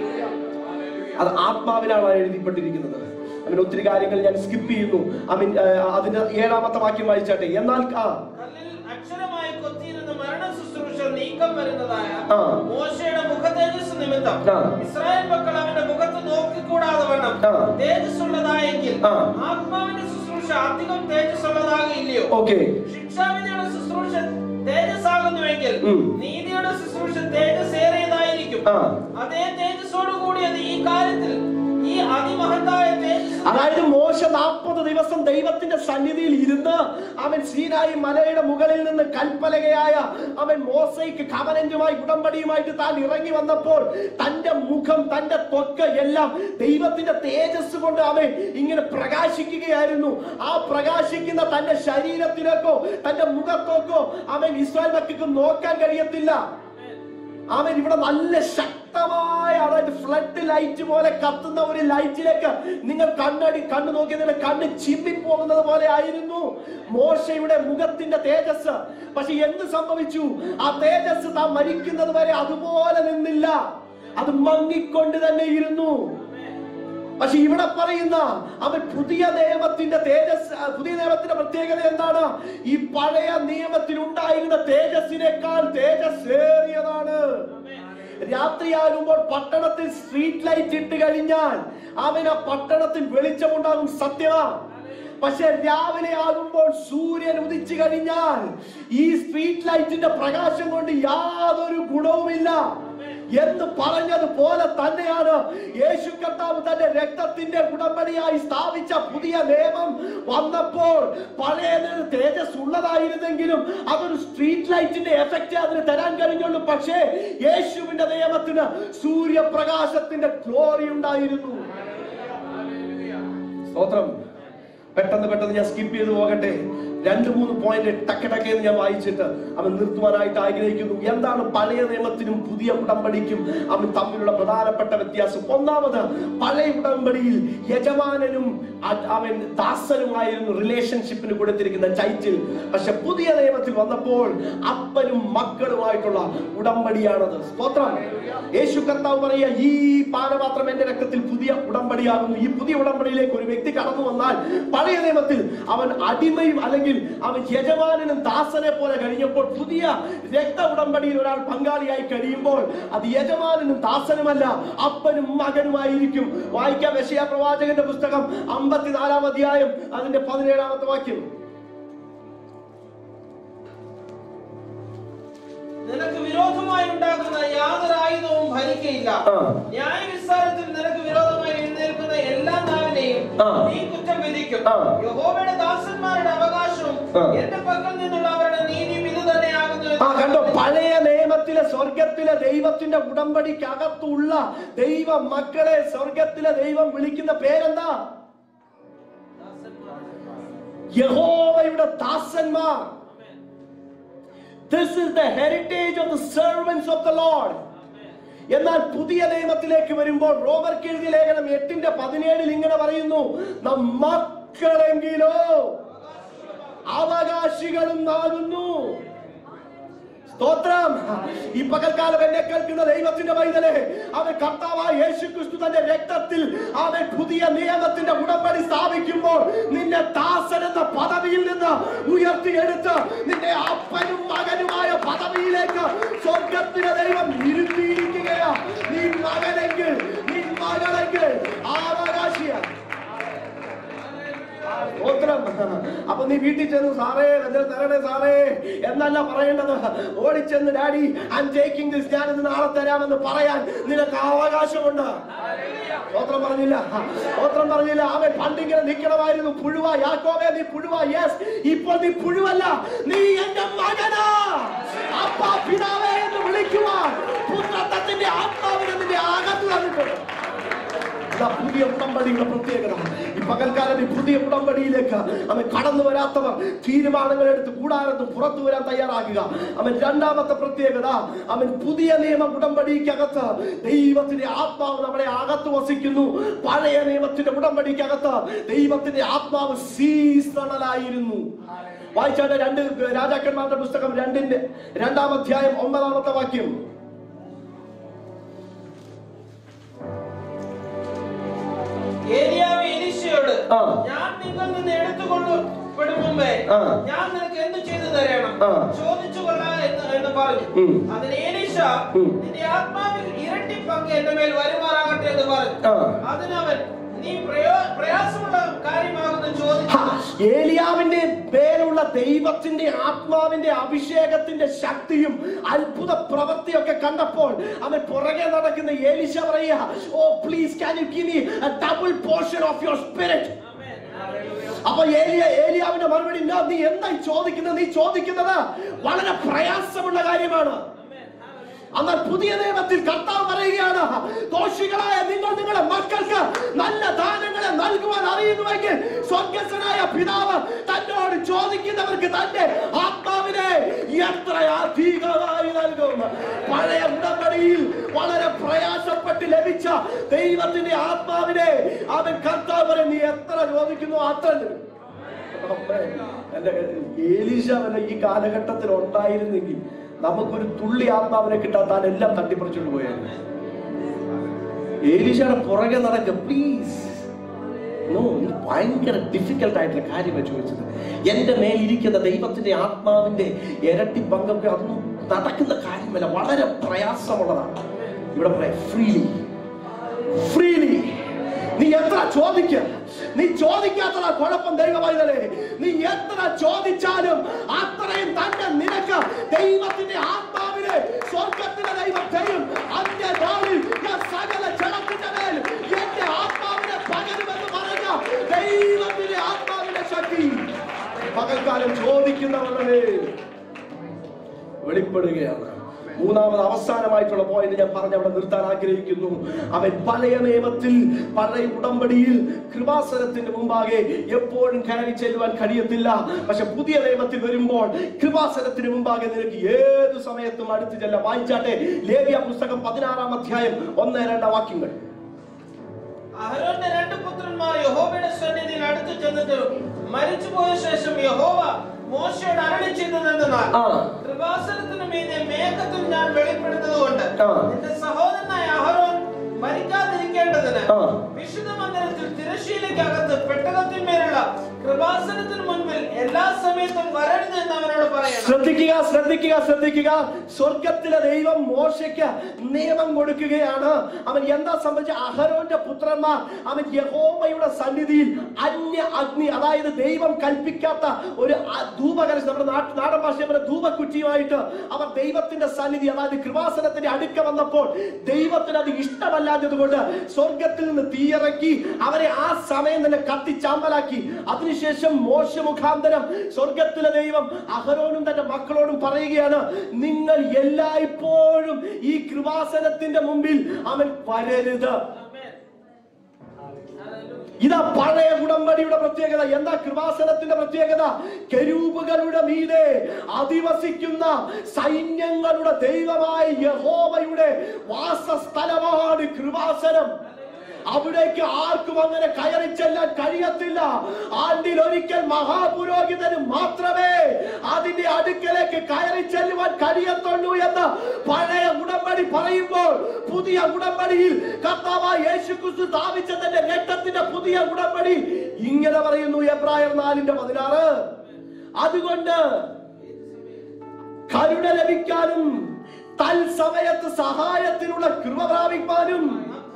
അത് ആത്മാവിനാണ് എഴുതിപ്പെട്ടിരിക്കുന്നത്. അങ്ങനെ ഒത്തിരി കാര്യങ്ങൾ ഞാൻ സ്കിപ്പ് ചെയ്യുന്നു. അതിന്റെ 7ാമത്തെ വാക്യം വായിച്ചാട്ടെ. എന്നാൽ അക്ഷരമായി കൊത്തിയിരുന്ന മരണ ശുശ്രൂഷ നീക്കം വരുന്നതായ മോശയുടെ മുഖതേജസ് നിമിത്തം ഇസ്രായേൽ മക്കൾ അവന്റെ മുഖത്ത് നോക്കിക്കൂടാതെ വണ്ണം തേജസ്സുള്ളതായെങ്കിൽ ആത്മാവിന്റെ ശുശ്രൂഷ അധികം തേജസ്സുള്ളതാകില്ലയോ? ശിക്ഷാവിധിയുടെ ശുശ്രൂഷ തേജസ്സാകുന്നുവെങ്കിൽ നീതിയുടെ ശുശ്രൂഷ തേജസ്സേറിയതായിരിക്കും. അതേ തേജസ്സോടു കൂടിയത് ഈ കാര്യത്തിൽ ഈ അതിമഹത്തായ തേജസ്. അതായത് മോശ 40 ദിവസം ദൈവത്തിന്റെ സന്നിധിയിൽ ഇരുന്ന് അവൻ സീനായി മലയുടെ മുകളിൽ നിന്ന് കൽപ്പലകയായ അവൻ മോശയ്ക്ക് കവനന്റുമായി ഉടമ്പടിയുമായിട്ട് താൻ ഇറങ്ങി വന്നപ്പോൾ തന്റെ മുഖം, തന്റെ ത്വക്ക് എല്ലാം ദൈവത്തിന്റെ തേജസ് കൊണ്ട് അവൻ ഇങ്ങനെ പ്രകാശിക്കുകയായിരുന്നു. ആ പ്രകാശിക്കുന്ന തന്റെ ശരീരത്തിലേക്കോ തന്റെ മുഖത്തോക്കോ അവൻ ഇസ്രായേൽ മക്കൾക്ക് നോക്കാൻ കഴിയത്തില്ല. അവൻ ഇവിടെ നല്ല ശക്തമായ, അതായത് ഫ്ലഡ് ലൈറ്റ് പോലെ കത്തുന്ന ഒരു ലൈറ്റിലേക്ക് നിങ്ങൾ കണ്ണു നോക്കി നിങ്ങളുടെ കണ്ണ് ചിമ്മിപ്പോകുന്നത് പോലെ ആയിരുന്നു മോശയുടെ മുഖത്തിന്റെ തേജസ്. പക്ഷെ എന്ത് സംഭവിച്ചു? ആ തേജസ് താൻ മരിക്കുന്നത് വരെ അതുപോലെ നിന്നില്ല, അത് മങ്ങിക്കൊണ്ട് തന്നെ ഇരുന്നു. പക്ഷെ ഇവിടെ പറയുന്ന അവൻ പുതിയ നിയമത്തിന്റെ തേജസ്, പുതിയ നിയമത്തിന്റെ പ്രത്യേകത എന്താണ്? ഈ പഴയ നിയമത്തിൽ ഉണ്ടായിരുന്ന തേജസ്സിനേക്കാൾ തേജസ്സേറിയതാണ്. രാത്രിയാകുമ്പോൾ പട്ടണത്തിൽ സ്ട്രീറ്റ് ലൈറ്റ് ഇട്ട് കഴിഞ്ഞാൽ അവൻ ആ പട്ടണത്തിൽ വെളിച്ചമുണ്ടാകും, സത്യമാണ്. പക്ഷെ രാവിലെ ആകുമ്പോൾ സൂര്യൻ ഉദിച്ചു കഴിഞ്ഞാൽ ഈ സ്ട്രീറ്റ് ലൈറ്റിന്റെ പ്രകാശം കൊണ്ട് യാതൊരു ഗുണവുമില്ല എന്ന് പറഞ്ഞതുപോലെ തന്നെയാണ് യേശു കർത്താവ് തന്റെ രക്തത്തിന്റെ ഉടമ്പടിയായി സ്ഥാപിച്ച പുതിയ നിയമം വന്നപ്പോൾ പഴയ തേജസ് ഉള്ളതായിരുന്നെങ്കിലും അതൊരു സ്ട്രീറ്റ് ലൈറ്റിന്റെ എഫക്റ്റ് അതിന് തരാൻ കഴിഞ്ഞുള്ളൂ. പക്ഷേ യേശുവിന്റെ നിയമത്തിന് സൂര്യപ്രകാശത്തിന്റെ ഗ്ലോറി ഉണ്ടായിരുന്നു. സ്തോത്രം. പെട്ടെന്ന് ഞാൻ സ്കിപ്പ് ചെയ്ത് പോകട്ടെ. 2-3 പോയിന്റ് ടക്കടക്കെന്ന് ഞാൻ വായിച്ചിട്ട് അവൻ നിർത്തുവാനായിട്ട് ആഗ്രഹിക്കുന്നു. എന്താണ് പഴയ നിയമത്തിനും പുതിയ ഉടമ്പടിക്കും അവൻ തമ്മിലുള്ള പ്രധാനപ്പെട്ട വ്യത്യാസം? ഒന്നാമത്, പഴയ ഉടമ്പടിയിൽ യജമാനനും അവൻ ദാസനുമായിരുന്നു റിലേഷൻഷിപ്പിന് കൊടുത്തിരിക്കുന്ന ടൈറ്റിൽ. പക്ഷെ പുതിയ നിയമത്തിൽ വന്നപ്പോൾ അപ്പനും മക്കളുമായിട്ടുള്ള ഉടമ്പടിയാണത്. സ്തോത്രം. യേശു കർത്താവ് പറയുക, ഈ പാനപാത്രം എന്റെ രക്തത്തിൽ പുതിയ ഉടമ്പടിയാകുന്നു. ഈ പുതിയ ഉടമ്പടിയിലേക്ക് ഒരു വ്യക്തി കടന്നു വന്നാൽ, പഴയ നിയമത്തിൽ അവൻ അടിമയും അല്ലെങ്കിൽ അവൻ യജമാനനും ദാസനെ പോലെ കഴിഞ്ഞപ്പോൾ പുതിയ രക്ത ഉടമ്പടിയിൽ ഒരാൾ പങ്കാളിയായി കഴിയുമ്പോൾ അത് യജമാനനും ദാസനുമല്ല, അപ്പനും മകനുമായിരിക്കും. വായിക്കാം യെശയ്യാ പ്രവാചകന്റെ പുസ്തകം 54-ാം അധ്യായം അതിന്റെ 17-ാമത്തെ വാക്യം. നിനക്ക് വിരോധമായി ഉണ്ടാക്കുന്ന യാതൊരു ആയുധവും ഭരിക്കയില്ല. ന്യായവിസ്താരത്തിൽ നിനക്ക് വിരോധമായി എഴുന്നേൽക്കുന്ന എല്ലാ നാവിനെയും നീ കുറ്റം വിധിക്കും. യഹോവയുടെ ദാസന്മാരുടെ അവകാശവും എന്റെ പക്കൽ നിന്നുള്ള അവരുടെ നീതി ഇത് തന്നെയാകുന്നു. കണ്ടോ, പഴയ നിയമത്തിലെ സ്വർഗത്തിലെ ദൈവത്തിന്റെ ഉടമ്പടിക്കകത്തുള്ള ദൈവ മക്കളെ സ്വർഗത്തിലെ ദൈവം വിളിക്കുന്ന പേരെന്താ? യഹോവയുടെ ദാസന്മാർ. This is the heritage of the servants of the Lord. എന്നാൽ പുതിയ നിയമത്തിലേക്ക് വരുമ്പോൾ റോമർക്ക് എഴുതിയ ലേഖനം 8:17 ഇങ്ങനെ പറയുന്നു, മക്കളെങ്കിലോ അവകാശികളും ആകുന്നു. സ്തോത്രം. ഈ പകൽക്കാലം എന്നെ കേൾക്കുന്ന ദൈവത്തിന്റെ പൈതലേ, അവൻ കർത്താവായ യേശുക്രിസ്തു തന്റെ രക്തത്തിൽ അവൻ പുതിയ നിയമത്തിന്റെ ഉടമ്പടി സ്ഥാപിക്കുമ്പോൾ നിന്നെ ദാസൻ എന്ന പദവിയിൽ നിന്ന് ഉയർത്തിയെടുത്ത് നിന്നെ അപ്പനും മകനുമായ പദവിയിലേക്ക് സ്വർഗത്തിലെ ദൈവം ഇരുത്തിയിരിക്കുകയാ. നീ മകനെങ്കിൽ, നീ മകളെങ്കിൽ അവകാശിയാണ്. അപ്പൊ നീ വീട്ടിൽ ചെന്ന് സാറേ എന്തെങ്കിലും തരണേ സാറേ എന്നല്ല പറയേണ്ടത്. ഓടിച്ചെന്ന് daddy I am taking this, ഞാനിത് നാളെ തരാമെന്ന് പറയാൻ നിനക്ക് അവകാശമുണ്ട്. സ്തോത്രം പറഞ്ഞില്ല, സ്തോത്രം പറഞ്ഞില്ല. അവൻ പണ്ടിങ്ങനെ നിൽക്കണമായിരുന്നു. പുഴുവ യാക്കോബേ, നീ പുഴുവ. യെസ്, ഇപ്പോൾ നീ പുഴുവല്ല, നീ എന്റെ മകനാ. അപ്പാ പിതാവേ എന്ന് വിളിക്കുവാൻ പുത്രത്വത്തിന്റെ ആത്മാവിനെ നിന്റെ അകത്ത് തന്നിട്ടുണ്ട്. പുതിയ ഉടമ്പടിയുടെ പ്രത്യേകത. ഈ പകൽക്കാലം ഈ പുതിയ ഉടമ്പടിയിലേക്ക് അവൻ കടന്നു വരാത്തവർ തീരുമാനങ്ങൾ എടുത്ത് കൂടാരത്ത് പുറത്തു വരാൻ തയ്യാറാകുക. അവൻ രണ്ടാമത്തെ പ്രത്യേകത, അവൻ പുതിയ നിയമ ഉടമ്പടിക്കകത്ത് ദൈവത്തിന്റെ ആത്മാവ് നമ്മുടെ അകത്ത് വസിക്കുന്നു. പഴയ നിയമത്തിന്റെ ഉടമ്പടിക്കകത്ത് ദൈവത്തിന്റെ ആത്മാവ് സീസണലായിരുന്നു. വായിച്ചാട്ടെ 2 രാജാക്കന്മാരുടെ പുസ്തകം 2-ാം അധ്യായം 9-ാമത്തെ വാക്യം. ഏലിയാവ് എലീശയോട്, ഞാൻ നിങ്ങൾ നിന്ന് എടുത്തുകൊള്ളപ്പെടും മുമ്പേ ഞാൻ നിനക്ക് എന്ത് ചെയ്തു തരണം, ചോദിച്ചു കൊള്ളാ എന്ന് പറഞ്ഞു. അതിന് എലീശ, നിന്റെ ആത്മാവിൽ ഇരട്ടി പങ്ക് എന്റെ മേൽ വരുമാറാകട്ടെ എന്ന് പറഞ്ഞു. അതിനവൻ, നീ പ്രയാസമുള്ള കാര്യമാകുന്നു ചോദിച്ചു. ഏലിയാവിന്റെ പേരുള്ള ദൈവത്തിന്റെ ആത്മാവിന്റെ അഭിഷേകത്തിന്റെ ശക്തിയും അത്ഭുത പ്രവൃത്തിയൊക്കെ കണ്ടപ്പോൾ അവൻ പുറകെ നടക്കുന്ന എലീശ പറയുക, oh please can you give me a double portion of your spirit. അപ്പൊ ഏലിയാവിന്റെ മറുപടി, നീ എന്തായി ചോദിക്കുന്നത്? നീ ചോദിക്കുന്നത് വളരെ പ്രയാസമുള്ള കാര്യമാണ്. എന്നാൽ പുതിയ നിയമത്തിൽ കർത്താവ് പറയുകയാണ്, ദോഷികളായ നിങ്ങൾ നിങ്ങളുടെ മക്കൾക്ക് നല്ല ദാനങ്ങളെ നൽകുവാൻ അറിയുന്നുവെങ്കിൽ സ്വർഗ്ഗസ്ഥനായ പിതാവ് തന്നോട് ചോദിക്കുന്നവർക്ക് തന്റെ ആത്മാവിനെ എത്ര അധികമായി നൽകും. പഴയ ഉടമ്പടിയിൽ വളരെ പ്രയാസപ്പെട്ട് ലഭിച്ച ദൈവത്തിന്റെ ആത്മാവിനെ അവൻ കർത്താവ് പറയും, നീ എത്ര ചോദിക്കുന്നു അത്ര. എന്റെ എലീശ വല്ല ഈ കാലഘട്ടത്തിൽ ഉണ്ടായിരുന്നെങ്കിൽ നമുക്കൊരു തുള്ളി ആത്മാവിനെ കിട്ടാൻ എല്ലാം തട്ടിപ്പറിച്ചുകൊണ്ട് പോയായിരുന്നു. എലീശയുടെ പുറകെ നടക്കുക, പ്ലീസ്. ഭയങ്കര ഡിഫിക്കൽട്ട് ആയിട്ടുള്ള കാര്യമാണ് ചോദിച്ചത്. എന്റെ മേലിരിക്കുന്ന ദൈവത്തിന്റെ ആത്മാവിന്റെ ഇരട്ടി പങ്കൊക്കെ അതൊന്നും നടക്കുന്ന കാര്യമല്ല, വളരെ പ്രയാസമുള്ളതാണ്. ഇവിടെ പറയാം, ഫ്രീലി ഫ്രീലി. നീ എത്ര ചോദിക്കുക, നീ ചോദിക്കാത്തതാ കുഴപ്പം. ദൈവമായതല്ലേ, നീ എത്ര ചോദിച്ചാലും അത്രയും തന്നെ നിനക്ക് ദൈവത്തിന്റെ ആത്മാവിനെ സ്വർഗത്തിലെ ദൈവം തരും. അന്ത്യ നാളിൽ ഞാൻ സകല ജനത്തിന്റെ മേൽ എന്റെ ആത്മാവിനെ പകരുമെന്ന് പറഞ്ഞ ദൈവത്തിന്റെ ആത്മാവിന്റെ ശക്തി പകൽക്കാലം ചോദിക്കുന്നവരുടെ മേൽ വെളിപ്പെടുകയാണ്. മൂന്നാമത് അവസാനമായിട്ടുള്ള പോയിന്റ് ഞാൻ പറഞ്ഞ് അവിടെ നിർത്താൻ ആഗ്രഹിക്കുന്നു. അവൻ പഴയ നിയമത്തിൽ, പഴയ ഉടമ്പടിയിൽ കൃപാസനത്തിന്റെ മുമ്പാകെ എപ്പോഴും കയറി ചെല്ലുവാൻ കഴിയത്തില്ല. പക്ഷെ പുതിയ നിയമത്തിൽ വരുമ്പോൾ കൃപാസനത്തിന് മുമ്പാകെ നിനക്ക് ഏത് സമയത്തും അടുത്ത് ചെല്ലാം. വായിച്ചാട്ടെ, ലേവ്യ പുസ്തകം 16-ാം അധ്യായം 1-2 വാക്യങ്ങൾ. അഹരോന്റെ 2 പുത്രന്മാർ യഹോവയുടെ സന്നിധിയിൽ അടുത്ത് ചെന്നിട്ട് മരിച്ചുപോയ ശേഷം യഹോവ മോശയോട് അരുളി ചെയ്തതെന്നാൽ, കൃപാസനത്തിന് മീതെ മേഘത്തിൽ ഞാൻ വെളിപ്പെടുന്നത് കൊണ്ട് നിന്റെ സഹോദരനായ അഹരോൻ മരിക്കാതിരിക്കേണ്ടതിന് വിശുദ്ധ മന്ദിരത്തിൽ തിരശ്ശീലയ്ക്കകത്ത് പെട്ടകത്തിന്മേലുള്ള കൃപാസനത്തിന് മുൻപിൽ എല്ലാ സമയത്തും വരരുത് എന്ന് അവനോട് പറയണം. ശ്രദ്ധിക്കുക, ശ്രദ്ധിക്കുക, ശ്രദ്ധിക്കുക. സ്വർഗത്തിലെ ദൈവം മോശയ്ക്ക് നിയമം കൊടുക്കുകയാണ്. അവൻ എന്താ സംബന്ധിച്ച, അഹരോന്റെ പുത്രന്മാർ അവൻ യഹോവയുടെ സന്നിധിയിൽ അന്യ അഗ്നി, അതായത് ദൈവം കൽപ്പിക്കാത്ത ഒരു ധൂപകലശം, നമ്മുടെ നാടൻ ഭാഷ ധൂപക്കുറ്റിയുമായിട്ട് അവർ ദൈവത്തിന്റെ സന്നിധി, അതായത് കൃപാസനത്തിന്റെ അടുക്ക വന്നപ്പോൾ ദൈവത്തിന് അത് ഇഷ്ടമല്ലാത്തത് കൊണ്ട് സ്വർഗത്തിൽ നിന്ന് തീയിറക്കി അവരെ ആ സമയം തന്നെ കത്തിച്ചാമ്പലാക്കി. അതിന് അതിനുശേഷം മോശ മുഖാന്തരം സ്വർഗത്തിലെ ദൈവം അഹരോനും തന്റെ മക്കളോടും പറയുകയാണ്, നിങ്ങൾ എല്ലായ്പ്പോഴും ഈ കൃപാസനത്തിന്റെ മുമ്പിൽ അവൻ വരരുത്. ഇതാ പഴയ ഉടമ്പടിയുടെ പ്രത്യേകത. എന്താ കൃപാസനത്തിന്റെ പ്രത്യേകത? കെരൂബുകളുടെ മീതെ അധിവസിക്കുന്ന സൈന്യങ്ങളുടെ ദൈവമായ യഹോവയുടെ വാസസ്ഥലമാണ് കൃപാസനം. അവിടേക്ക് ആർക്കും അങ്ങനെ കയറി ചെല്ലാൻ കഴിയത്തില്ല. ആണ്ടിൽ ഒരിക്കൽ മഹാപുരോഹിതന് മാത്രമേ അതിന്റെ അടുക്കലേക്ക് കയറി ചെല്ലുവാൻ കഴിയത്തുള്ളൂ എന്ന് പഴയ ഉടമ്പടി പറയുമ്പോൾ, പുതിയ ഉടമ്പടിയിൽ കർത്താവായ യേശുക്രിസ്തു സ്ഥാപിച്ച തന്റെ രക്തത്തിന്റെ പുതിയ ഉടമ്പടി ഇങ്ങനെ പറയുന്നു, എബ്രായർ 4:16, അതുകൊണ്ട് കരുണ ലഭിക്കാനും തൽസമയത്ത് സഹായത്തിനുള്ള കൃപ പ്രാപിക്കാനും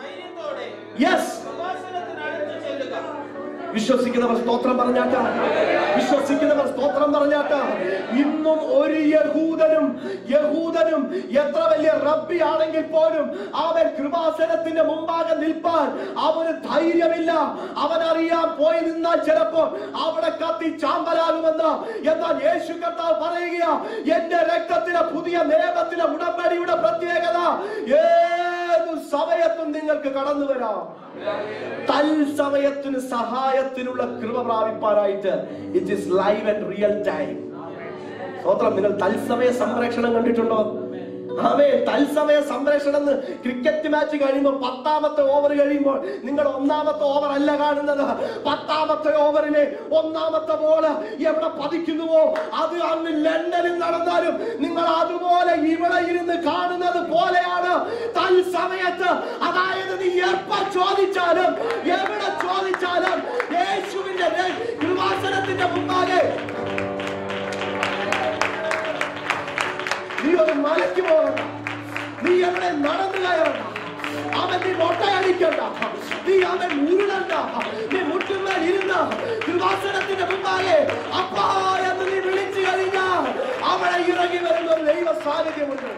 വിശ്വസിക്കുന്നവർ സ്തോത്രം പറഞ്ഞാട്ട്, വിശ്വസിക്കുന്നവർ സ്തോത്രം പറഞ്ഞാട്ട്. ഇന്നും ഒരു യഹൂദനും എത്ര വലിയ റബ്ബി ആണെങ്കിൽ പോലും അവൻ കൃപാസനത്തിന്റെ മുമ്പാകെ നിൽപ്പാൻ അവന് ധൈര്യമില്ല. അവനറിയാൻ പോയി നിന്നാൽ ചിലപ്പോൾ അവിടെ കത്തി ചാമ്പലാകുമെന്ന്. എന്നാൽ യേശു കർത്താവ് പറയുക, എന്റെ രക്തത്തിലെ പുതിയ നിയമത്തിലെ ഉടമ്പടിയുടെ പ്രത്യേകത, ഏതു സമയത്തും നിങ്ങൾക്ക് കടന്നു വരാം. തൽസമയത്തിന് സഹായത്തിനുള്ള കൃപ പ്രാപിപ്പാനായിട്ട്. It is live and real time. സ്തോത്രം. നിങ്ങൾ തൽസമയ സംപ്രേഷണം കണ്ടിട്ടുണ്ടോ? തൽസമയ സംപ്രേഷണം ക്രിക്കറ്റ് മാച്ച് കഴിയുമ്പോൾ 10ാമത്തെ ഓവർ കഴിയുമ്പോൾ നിങ്ങൾ 1ാമത്തെ ഓവർ അല്ല കാണുന്നത്. 10ാമത്തെ ഓവറിലെ 1ാമത്തെ ബോള് എവിടെ പതിക്കുന്നുവോ അത് അങ്ങ് ലണ്ടനിൽ നടന്നാലും നിങ്ങൾ അതുപോലെ ഇവിടെ ഇരുന്ന് കാണുന്നത് പോലെയാണ് തൽസമയത്ത്. അതായത് നീ എപ്പോൾ ചോദിച്ചാലും എവിടെ ചോദിച്ചാലും യേശുവിന്റെ കൃപാസനത്തിന്റെ മുമ്പാകെ നീ ഒരു മലയ്ക്ക് പോകണ്ട, നീ എവിടെ നടന്നു കയറണ്ട, അവൻ നീ മൊട്ടയടിക്കണ്ട, നീ അവൻ ഉരുളണ്ട, നീ മുട്ടുമേൽ ഇരുന്ന കൃപാസനത്തിന്റെ മുമ്പാകെ അപ്പാ എന്ന് നീ വിളിച്ചു കഴിഞ്ഞാൽ അവിടെ ഇറങ്ങി വരുന്ന ഒരു ദൈവ സാന്നിധ്യമുണ്ട്.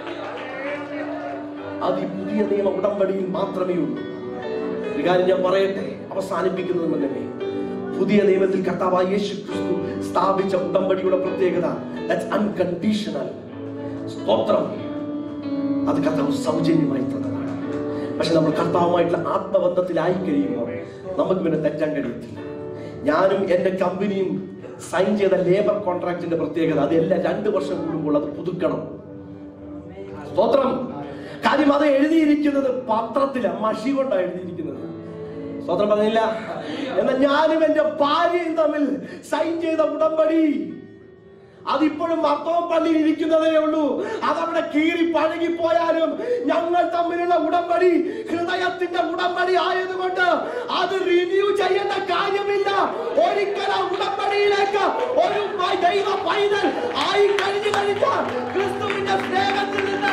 അത് ഈ പുതിയ നിയമ ഉടമ്പടിയിൽ മാത്രമേ ഉള്ളൂ. ഒരു കാര്യം ഞാൻ പറയട്ടെ, അവസാനിപ്പിക്കുന്നത് തന്നെ, പുതിയ നിയമത്തിൽ കർത്താവായ യേശുക്രിസ്തു സ്ഥാപിച്ച ഉടമ്പടിയുടെ പ്രത്യേകത ദാറ്റ്സ് അൺകണ്ടീഷണൽ. സ്തോത്രം. അത് കർത്താവ് സൗജന്യമായി തന്നതാണ്. പക്ഷെ നമ്മൾ കർത്താവുമായിട്ടുള്ള ആത്മബന്ധത്തിലായി കഴിയുമ്പോൾ നമുക്ക് പിന്നെ തെറ്റാൻ കഴിയത്തില്ല. ഞാനും എന്റെ കമ്പനിയും സൈൻ ചെയ്ത ലേബർ കോൺട്രാക്ടിന്റെ പ്രത്യേകത, അത് എല്ലാ 2 വർഷം കൂടുമ്പോൾ അത് പുതുക്കണം. സ്തോത്രം. കാര്യം അത് എഴുതിയിരിക്കുന്നത് പത്രത്തില മഷി കൊണ്ടാണ് എഴുതിയിരിക്കുന്നത്. സ്തോത്രം പറഞ്ഞില്ല. എന്നാൽ ഞാനും എന്റെ ഭാര്യയും തമ്മിൽ സൈൻ ചെയ്ത ഉടമ്പടി അതിപ്പോഴും മർത്തോം പള്ളിയിൽ ഇരിക്കുന്നതേ ഉള്ളൂ. അതവിടെ കീറി പഴകിപ്പോയാലും ഞങ്ങൾ തമ്മിലുള്ള ഉടമ്പടി ഹൃദയത്തിന്റെ ഉടമ്പടി ആയതുകൊണ്ട് അത് റിന്യൂ ചെയ്യേണ്ട കാര്യമില്ല. ഒരിക്കൽ ആ ഉടമ്പടിയിലേക്ക് ഒരു ദൈവ പൈതൽ ആയി കഴിഞ്ഞു കഴിഞ്ഞാൽ ക്രിസ്തുവിന്റെ സ്നേഹത്തിൽ നിന്ന്